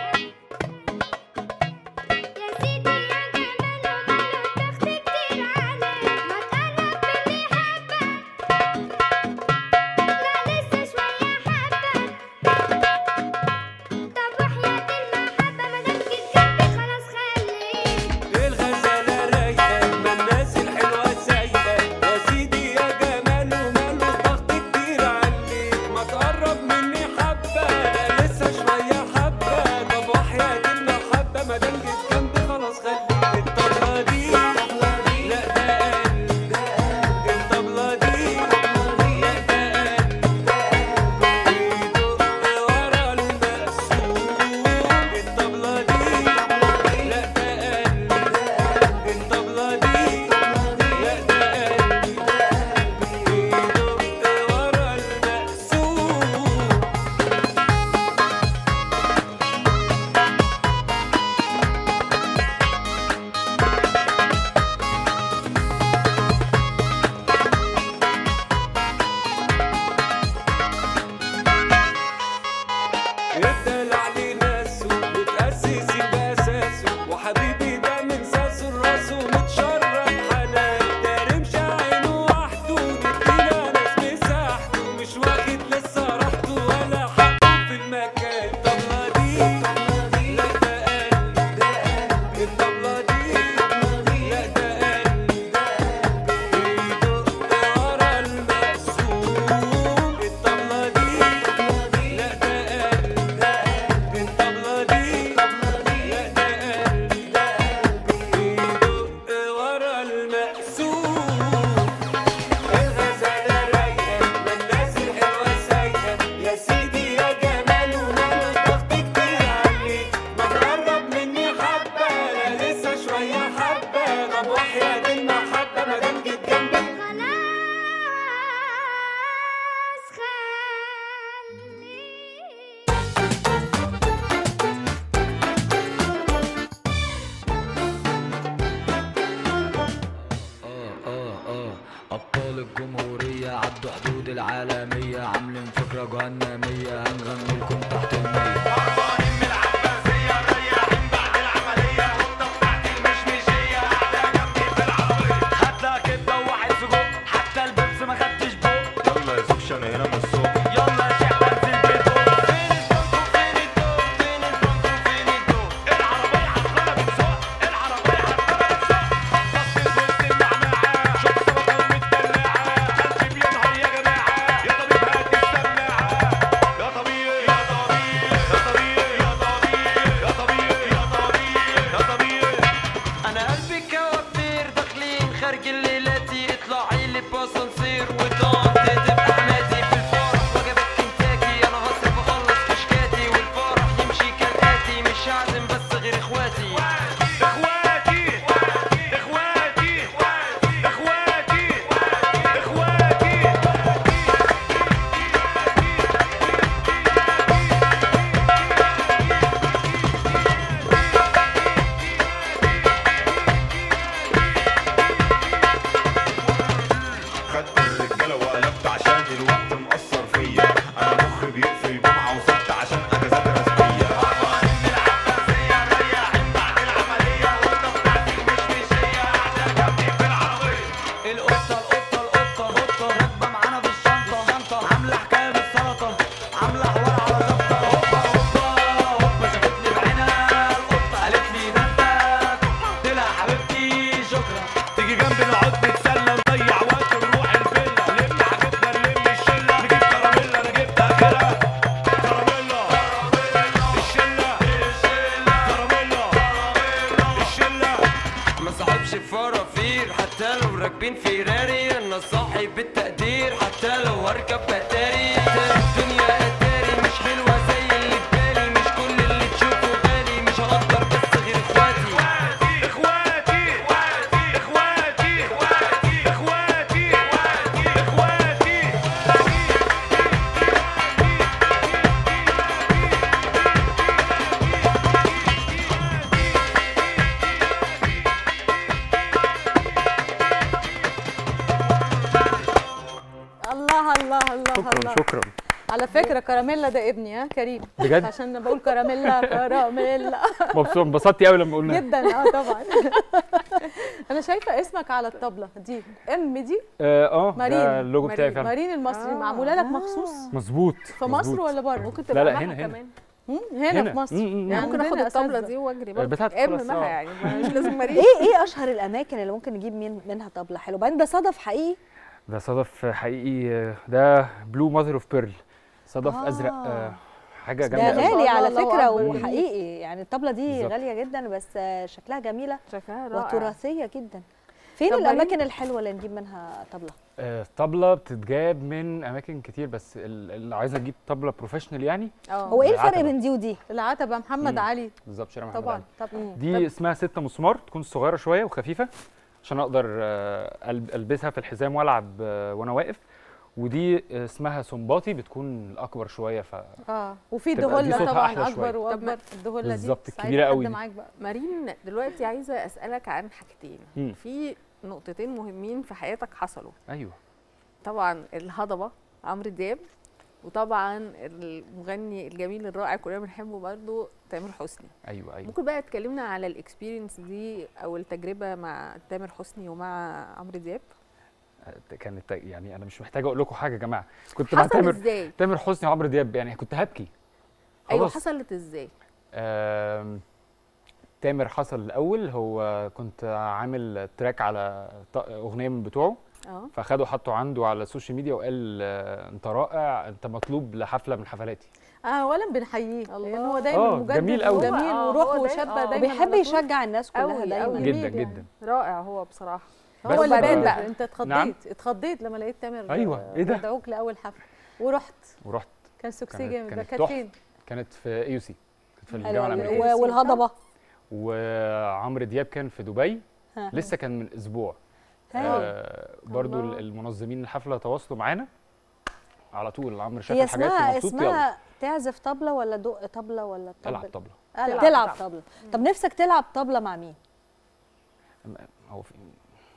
يا سيدي يا جمال وماله الضغط كتير العالمية عاملين فكرة جهنمية هنغني لكم تحت المية. على فكره كراميلا ده ابني ها كريم بجد عشان انا بقول كراميلا كراميلا مبسوط انبسطتي قوي لما قلنا جدا. اه طبعا. انا شايفه اسمك على الطبله دي ام دي اه مارين ده اللوجو بتاعي فعلا مارين المصري آه. معموله لك مخصوص مظبوط في مصر ولا بره؟ ممكن تبقى لا لا معاها هنا كمان هنا هنا, هنا في مصر يعني ممكن اخد الطبله دي واجري برضه ام معاها يعني مش لازم مارين. ايه ايه اشهر الاماكن اللي ممكن نجيب من منها طبله حلوه؟ بعدين ده صدف حقيقي؟ ده صدف حقيقي، ده بلو ماذر اوف بيرل، صدف آه. ازرق، آه حاجه ده جامده غالي على فكره وحقيقي وحقيقي، يعني الطبله دي بالزبط. غاليه جدا بس شكلها جميله شكلها رائع وتراثيه جدا. فين الاماكن الحلوه اللي نجيب منها طبله؟ آه طبله بتتجاب من اماكن كتير، بس اللي عايزه تجيب طبله بروفيشنال يعني اه هو ايه الفرق بين دي ودي؟ العتبه محمد مم. علي بالظبط، شارع محمد طبعا علي. طبعا دي طب. اسمها ستة مسمار، تكون صغيره شويه وخفيفه عشان اقدر البسها في الحزام والعب وانا واقف. ودي اسمها سنباطي، بتكون الاكبر شويه ف اه وفي دهله طبعا اكبر واكبر. الدهله دي بالظبط الكبيره قوي. مارين دلوقتي عايزه اسالك عن حاجتين، مم. في نقطتين مهمين في حياتك حصلوا. ايوه طبعا الهضبه عمرو دياب، وطبعا المغني الجميل الرائع كلنا بنحبه برضه تامر حسني. ايوه ايوه ممكن بقى تكلمنا على الاكسبيرينس دي او التجربه مع تامر حسني ومع عمرو دياب؟ كانت يعني انا مش محتاجه اقول لكم حاجه يا جماعه، كنت مع تامر ازاي؟ تامر حسني وعمرو دياب، يعني كنت هبكي. ايوه حصلت ازاي؟ تامر حصل الاول، هو كنت عامل تراك على اغنيه من بتوعه اه فاخده حطه عنده على السوشيال ميديا وقال انت رائع، انت مطلوب لحفله من حفلاتي. اه اولا بنحييه لان هو دايما آه مجدد جميل قوي، وجميل وروحه شابه دايما وبيحب يشجع الناس كلها دايما جدا جدا رائع هو بصراحه. هو اللي بان بقى انت اتخضيت نعم؟ اتخضيت لما لقيت تامر ايوه ايه ده بدعوك لاول حفله ورحت ورحت كان سوكسي جامد. ده كانت فين؟ كانت في اي يو سي، كانت في الجامعه الامريكيه. والهضبه وعمرو دياب كان في دبي لسه كان من اسبوع. آه برضو الله. المنظمين الحفله تواصلوا معانا على طول. عمرو شاف الحاجات ومبسوط. اسمها تعزف طبله ولا دق طبله ولا تلعب طبله؟ تلعب, تلعب طبله. طب نفسك تلعب طبله مع مين؟ هو في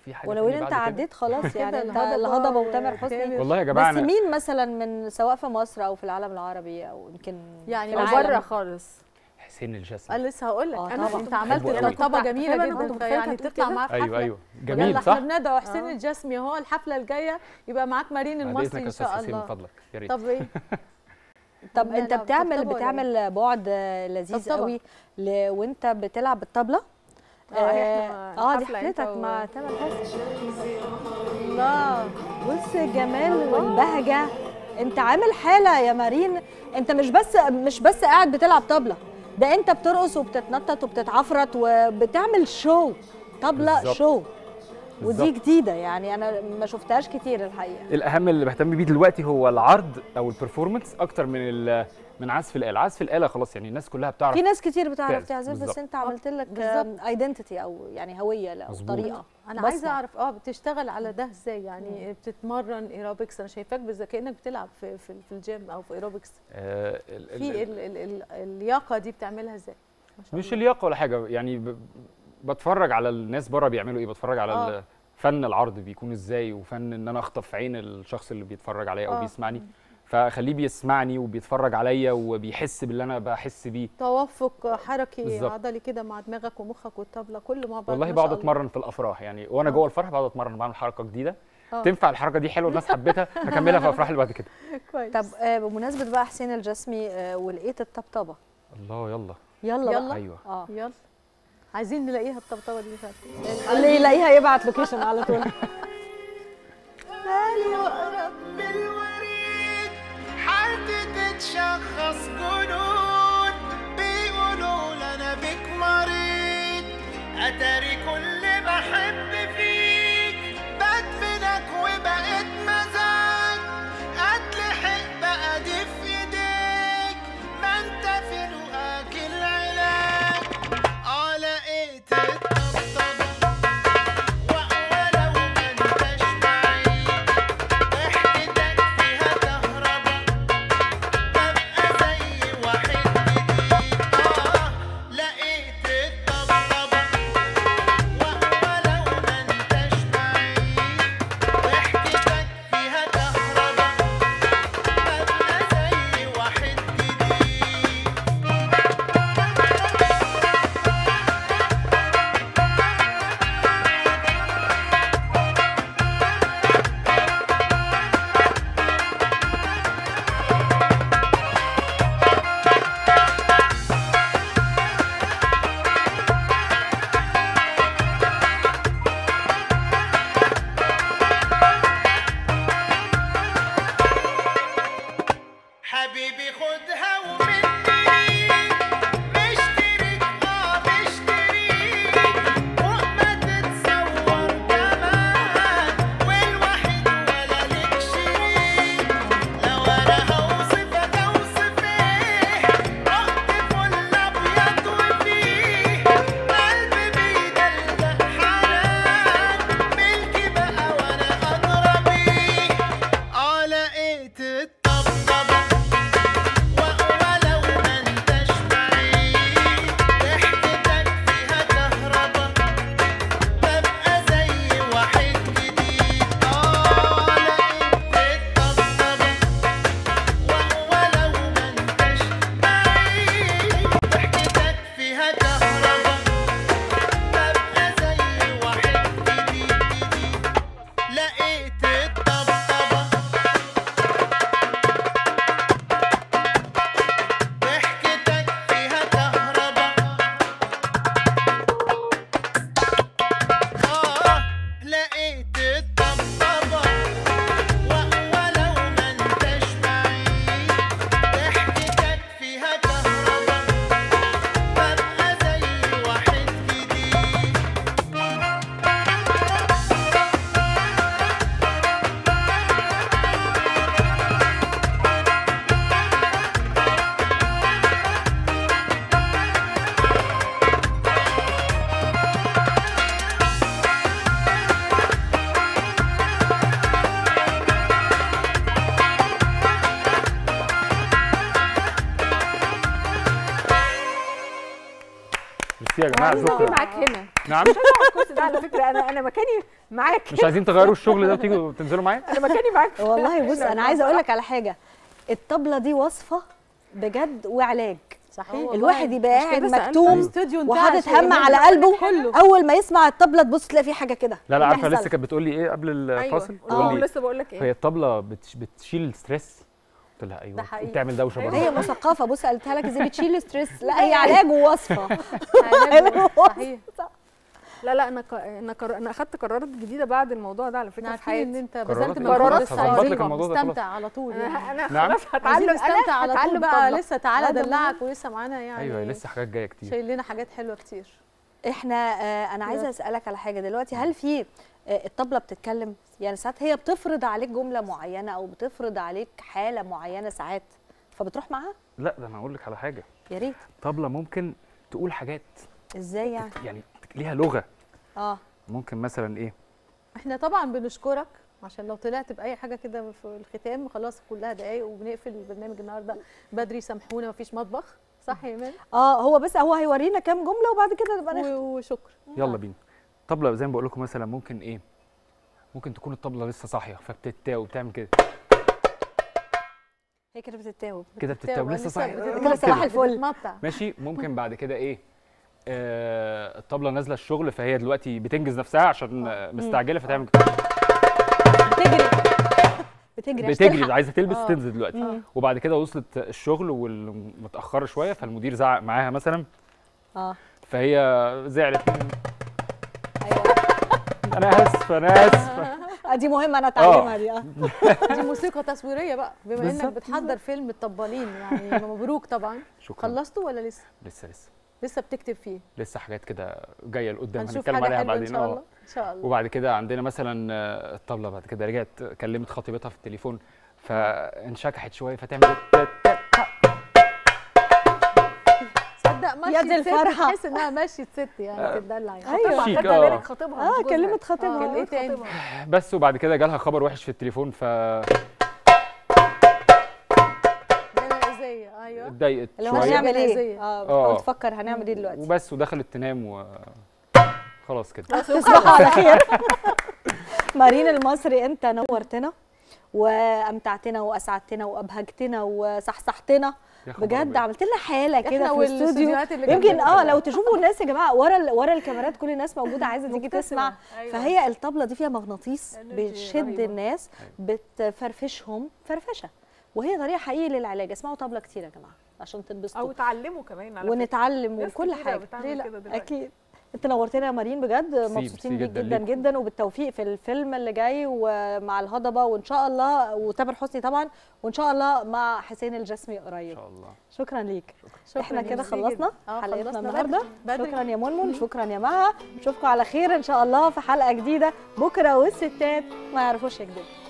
في حاجه ولو ان تانية انت بعد كده؟ عديت خلاص يعني انت الهضبة الهضبه وتامر حسني. والله يا جماعه بس أنا مين مثلا من سواء في مصر او في العالم العربي او يمكن يعني في او العالم؟ بره خالص. حسين الجسمي. انا لسه هقول لك آه انا طبعاً. انت عملت بحبه قوي. طبطبه جميله أنا كنت جدا متخيلة يعني هتقول تطلع كده. معاه في ايوه حفله. ايوه يلا جميل احنا صح؟ بندعو حسين الجسمي اهو الحفله الجايه يبقى معاك مارين بعد المصري اذنك يا ان استاذ شاء حسين من الله. فضلك يا ريت. طب ايه؟ طب انت نلعب بتعمل طبطبة ولا بتعمل بعد لذيذ طبطبة. قوي ل... وانت بتلعب الطبله. اه احنا اه دي حفلة انت حفلتك و- مع تامر حسني. الله بص الجمال والبهجه. انت عامل حاله يا مارين. انت مش بس مش بس قاعد بتلعب طبله، ده انت بترقص وبتتنطط وبتتعفرت وبتعمل شو طبله بالظبط. شو. ودي بالظبط. جديده يعني انا ما شفتهاش كتير الحقيقه. الاهم اللي بهتم بيه دلوقتي هو العرض او البرفورمانس اكتر من ال- من عزف الاله. عزف الاله خلاص يعني الناس كلها بتعرف. في ناس كتير بتعرف تعزف. تعزف بس بالظبط. انت عملت لك بالظبط. ايدنتيتي او يعني هويه او مظبوط. طريقه. انا بصمة. عايزه اعرف اه بتشتغل على ده ازاي يعني بتتمرن ايروبكس. انا شايفاك بالذات كانك بتلعب في في, في الجيم او في ايروبكس. آه ال- ال- في ال ال ال اللياقه دي بتعملها ازاي؟ ما شاء مش الله. اللياقه ولا حاجه يعني ب- بتفرج على الناس بره بيعملوا ايه، بتفرج على آه. ال- فن العرض بيكون ازاي، وفن ان انا اخطف عين الشخص اللي بيتفرج عليا او آه. بيسمعني، فخليه بيسمعني وبيتفرج عليا وبيحس باللي انا بحس بيه. توافق حركي بالظبط. عضلي كده مع دماغك ومخك والطبله كله مع بعض. والله ما بقعد شاء الله. اتمرن في الافراح يعني، وانا آه. جوه الفرح بقعد اتمرن بعمل حركه جديده آه. تنفع الحركه دي حلوه الناس حبتها هكملها في الافراح اللي بعد كده. كويس. طب آه بمناسبه بقى حسين الجسمي آه ولقيت الطبطبه. الله يلا يلا يلا. بقى. ايوه اه يلا عايزين نلاقيها الطبطبه دي فعلا. اللي يلاقيها يبعت لوكيشن على طول. بالي وقرب بالوريد حالتي تتشخص جنون بيقولوا لنا بك مريض اتاري كل ما احب فيك بدمنك وبقيت مزاج اتلحق بقى دي في ايديك ما انت في رؤاك العلاج اه لقيت الطبطبه ولو ما انتش بعيد ضحكتك فيها كهربا ببقى زي واحد جديد اه لقيت الطبطبه ولو ما جماعه انا شكرا معاك هنا. نعم مش هقعد على الكرسي ده على فكره، انا انا مكاني معاك. مش عايزين تغيروا الشغل ده وتيجوا تنزلوا معايا؟ انا مكاني معاك. والله بص انا عايزه اقول لك على حاجه، الطبله دي وصفه بجد وعلاج. صحيح الواحد يبقى قاعد مكتوم الاستوديو انتهى وحاطط عشان هم على الناس قلبه، كله. اول ما يسمع الطبله تبص تلاقي في حاجه كده. لا لا، عارفه بيحصل. لسه كانت بتقول لي ايه قبل الفاصل؟ أيوة. تقول اه لي لسه بقول لك ايه، هي الطبله بتش بتشيل الستريس. قلت لها ده ايوه، حقيقي. بتعمل دوشه برضه. هي مثقفه، بص قالتها لك ازاي بتشيل ستريس، لا هي علاج ووصفه. علاج صحيح. لا لا انا ق... انا قر... انا اخدت قرارات جديده بعد الموضوع ده على فكره في عارفين حياتي. ان انت قرارات بذلت إيه؟ مجهود قرارات بس هظبط لك عايزين الموضوع ده خلاص. نستمتع على طول انا يعني. انا نعم؟ خلاص هتعلم، عايزين انا نستمتع على طول هتعلم بقى، طبلة. لسه تعالى لا، ده ادلعك ولسه معانا يعني. ايوه لسه حاجات جايه كتير. شايل لنا حاجات حلوه كتير. احنا آه انا عايزه اسالك على حاجه دلوقتي، هل في آه الطبله بتتكلم؟ يعني ساعات هي بتفرض عليك جمله معينه او بتفرض عليك حاله معينه ساعات، فبتروح معاها؟ لا ده انا هقول لك على حاجه، يا ريت. طبله ممكن تقول حاجات ازاي يعني؟ يعني ليها لغه. اه ممكن مثلا ايه؟ احنا طبعا بنشكرك عشان لو طلعت باي حاجه كده في الختام، خلاص كلها دقايق وبنقفل البرنامج النهارده بدري، سامحونا مفيش مطبخ، صح يا ايمان؟ اه هو بس هو هيورينا كام جمله وبعد كده نبقى نختم. وشكرا. يلا بينا. طبله زي ما بقول لكم مثلا ممكن ايه؟ ممكن تكون الطبله لسه صاحيه فبتتاوب بتعمل كده هي كده بتتاوب كده بتتاوب لسه صاحيه كده صباح الفل. ماشي. ممكن بعد كده ايه؟ آه الطبله نازله الشغل فهي دلوقتي بتنجز نفسها عشان آه مستعجله فتعمل كده بتجري بتجري بتجري عايزه تلبس آه. وتنزل دلوقتي. آه. وبعد كده وصلت الشغل والمتاخره شويه فالمدير زعق معاها مثلا، اه فهي زعلت. ايوه انا اسف انا اسف. دي مهمه انا اتعلمها دي. اه دي موسيقى تصويريه بقى، بما انك بالظبط. بتحضر فيلم الطبالين يعني. مبروك طبعا. شكرا. خلصته ولا لسه؟ لسه لسه لسه بتكتب فيه؟ لسه حاجات كده جايه لقدام هنشوف هنتكلم حاجه عليها حلوه ان بعدين. شاء الله. ان شاء الله. وبعد كده عندنا مثلا آه، الطبله بعد كده رجعت كلمت خطيبتها في التليفون فانشكحت شويه فتعمل تصدق ماشيه يد الفرحة. تحس انها ماشيه ست يعني تدلع يعني. أيوة. شيك. خدها اه بالك خطيبها اه مش جوزها. كلمت خطيبها. كان ايه تاني؟ بس وبعد كده جالها خبر وحش في التليفون ف جنائزيه. ايوه اتضايقت اللي هو شويه هنعمل ايه؟ جنائزية. اه آه. بتحاول تفكر هنعمل ايه دلوقتي. وبس ودخلت تنام و خلاص كده. تصبحوا على خير. مارين المصري انت نورتنا وامتعتنا واسعدتنا وابهجتنا وصحصحتنا يا خبر بجد، أبيض. عملت لنا حاله كده احنا في الاستوديو. والاستوديوهات اللي يمكن جنبنا. اه لو تشوفوا الناس يا جماعه ورا ال- ورا الكاميرات كل الناس موجوده عايزه تيجي تسمع. أيوة. فهي الطبله دي فيها مغناطيس Energy بتشد رهيبة. الناس، بتفرفشهم فرفشه، وهي طريقه حقيقيه للعلاج. اسمعوا طبله كتير يا جماعه عشان تنبسطوا او تعلموا كمان على فكرة. ونتعلم ناس وكل كتيرة حاجه. بتعمل ليه لا؟ كده دلوقتي. اكيد. انت نورتنا يا مارين بجد، ميرسي، مبسوطين ميرسي بيك جدا جدا ليكم. جدا، وبالتوفيق في الفيلم اللي جاي ومع الهضبه وان شاء الله، وتامر حسني طبعا، وان شاء الله مع حسين الجسمي ان قريب. شاء الله. شكرا ليك. شكراً احنا كده ميرسي خلصنا جداً. آه، حلقتنا خلصنا النهارده. بدري. شكرا يا منمن، شكرا يا مها، نشوفكم على خير ان شاء الله في حلقه جديده بكره، والستات ما يعرفوش يكذبوا.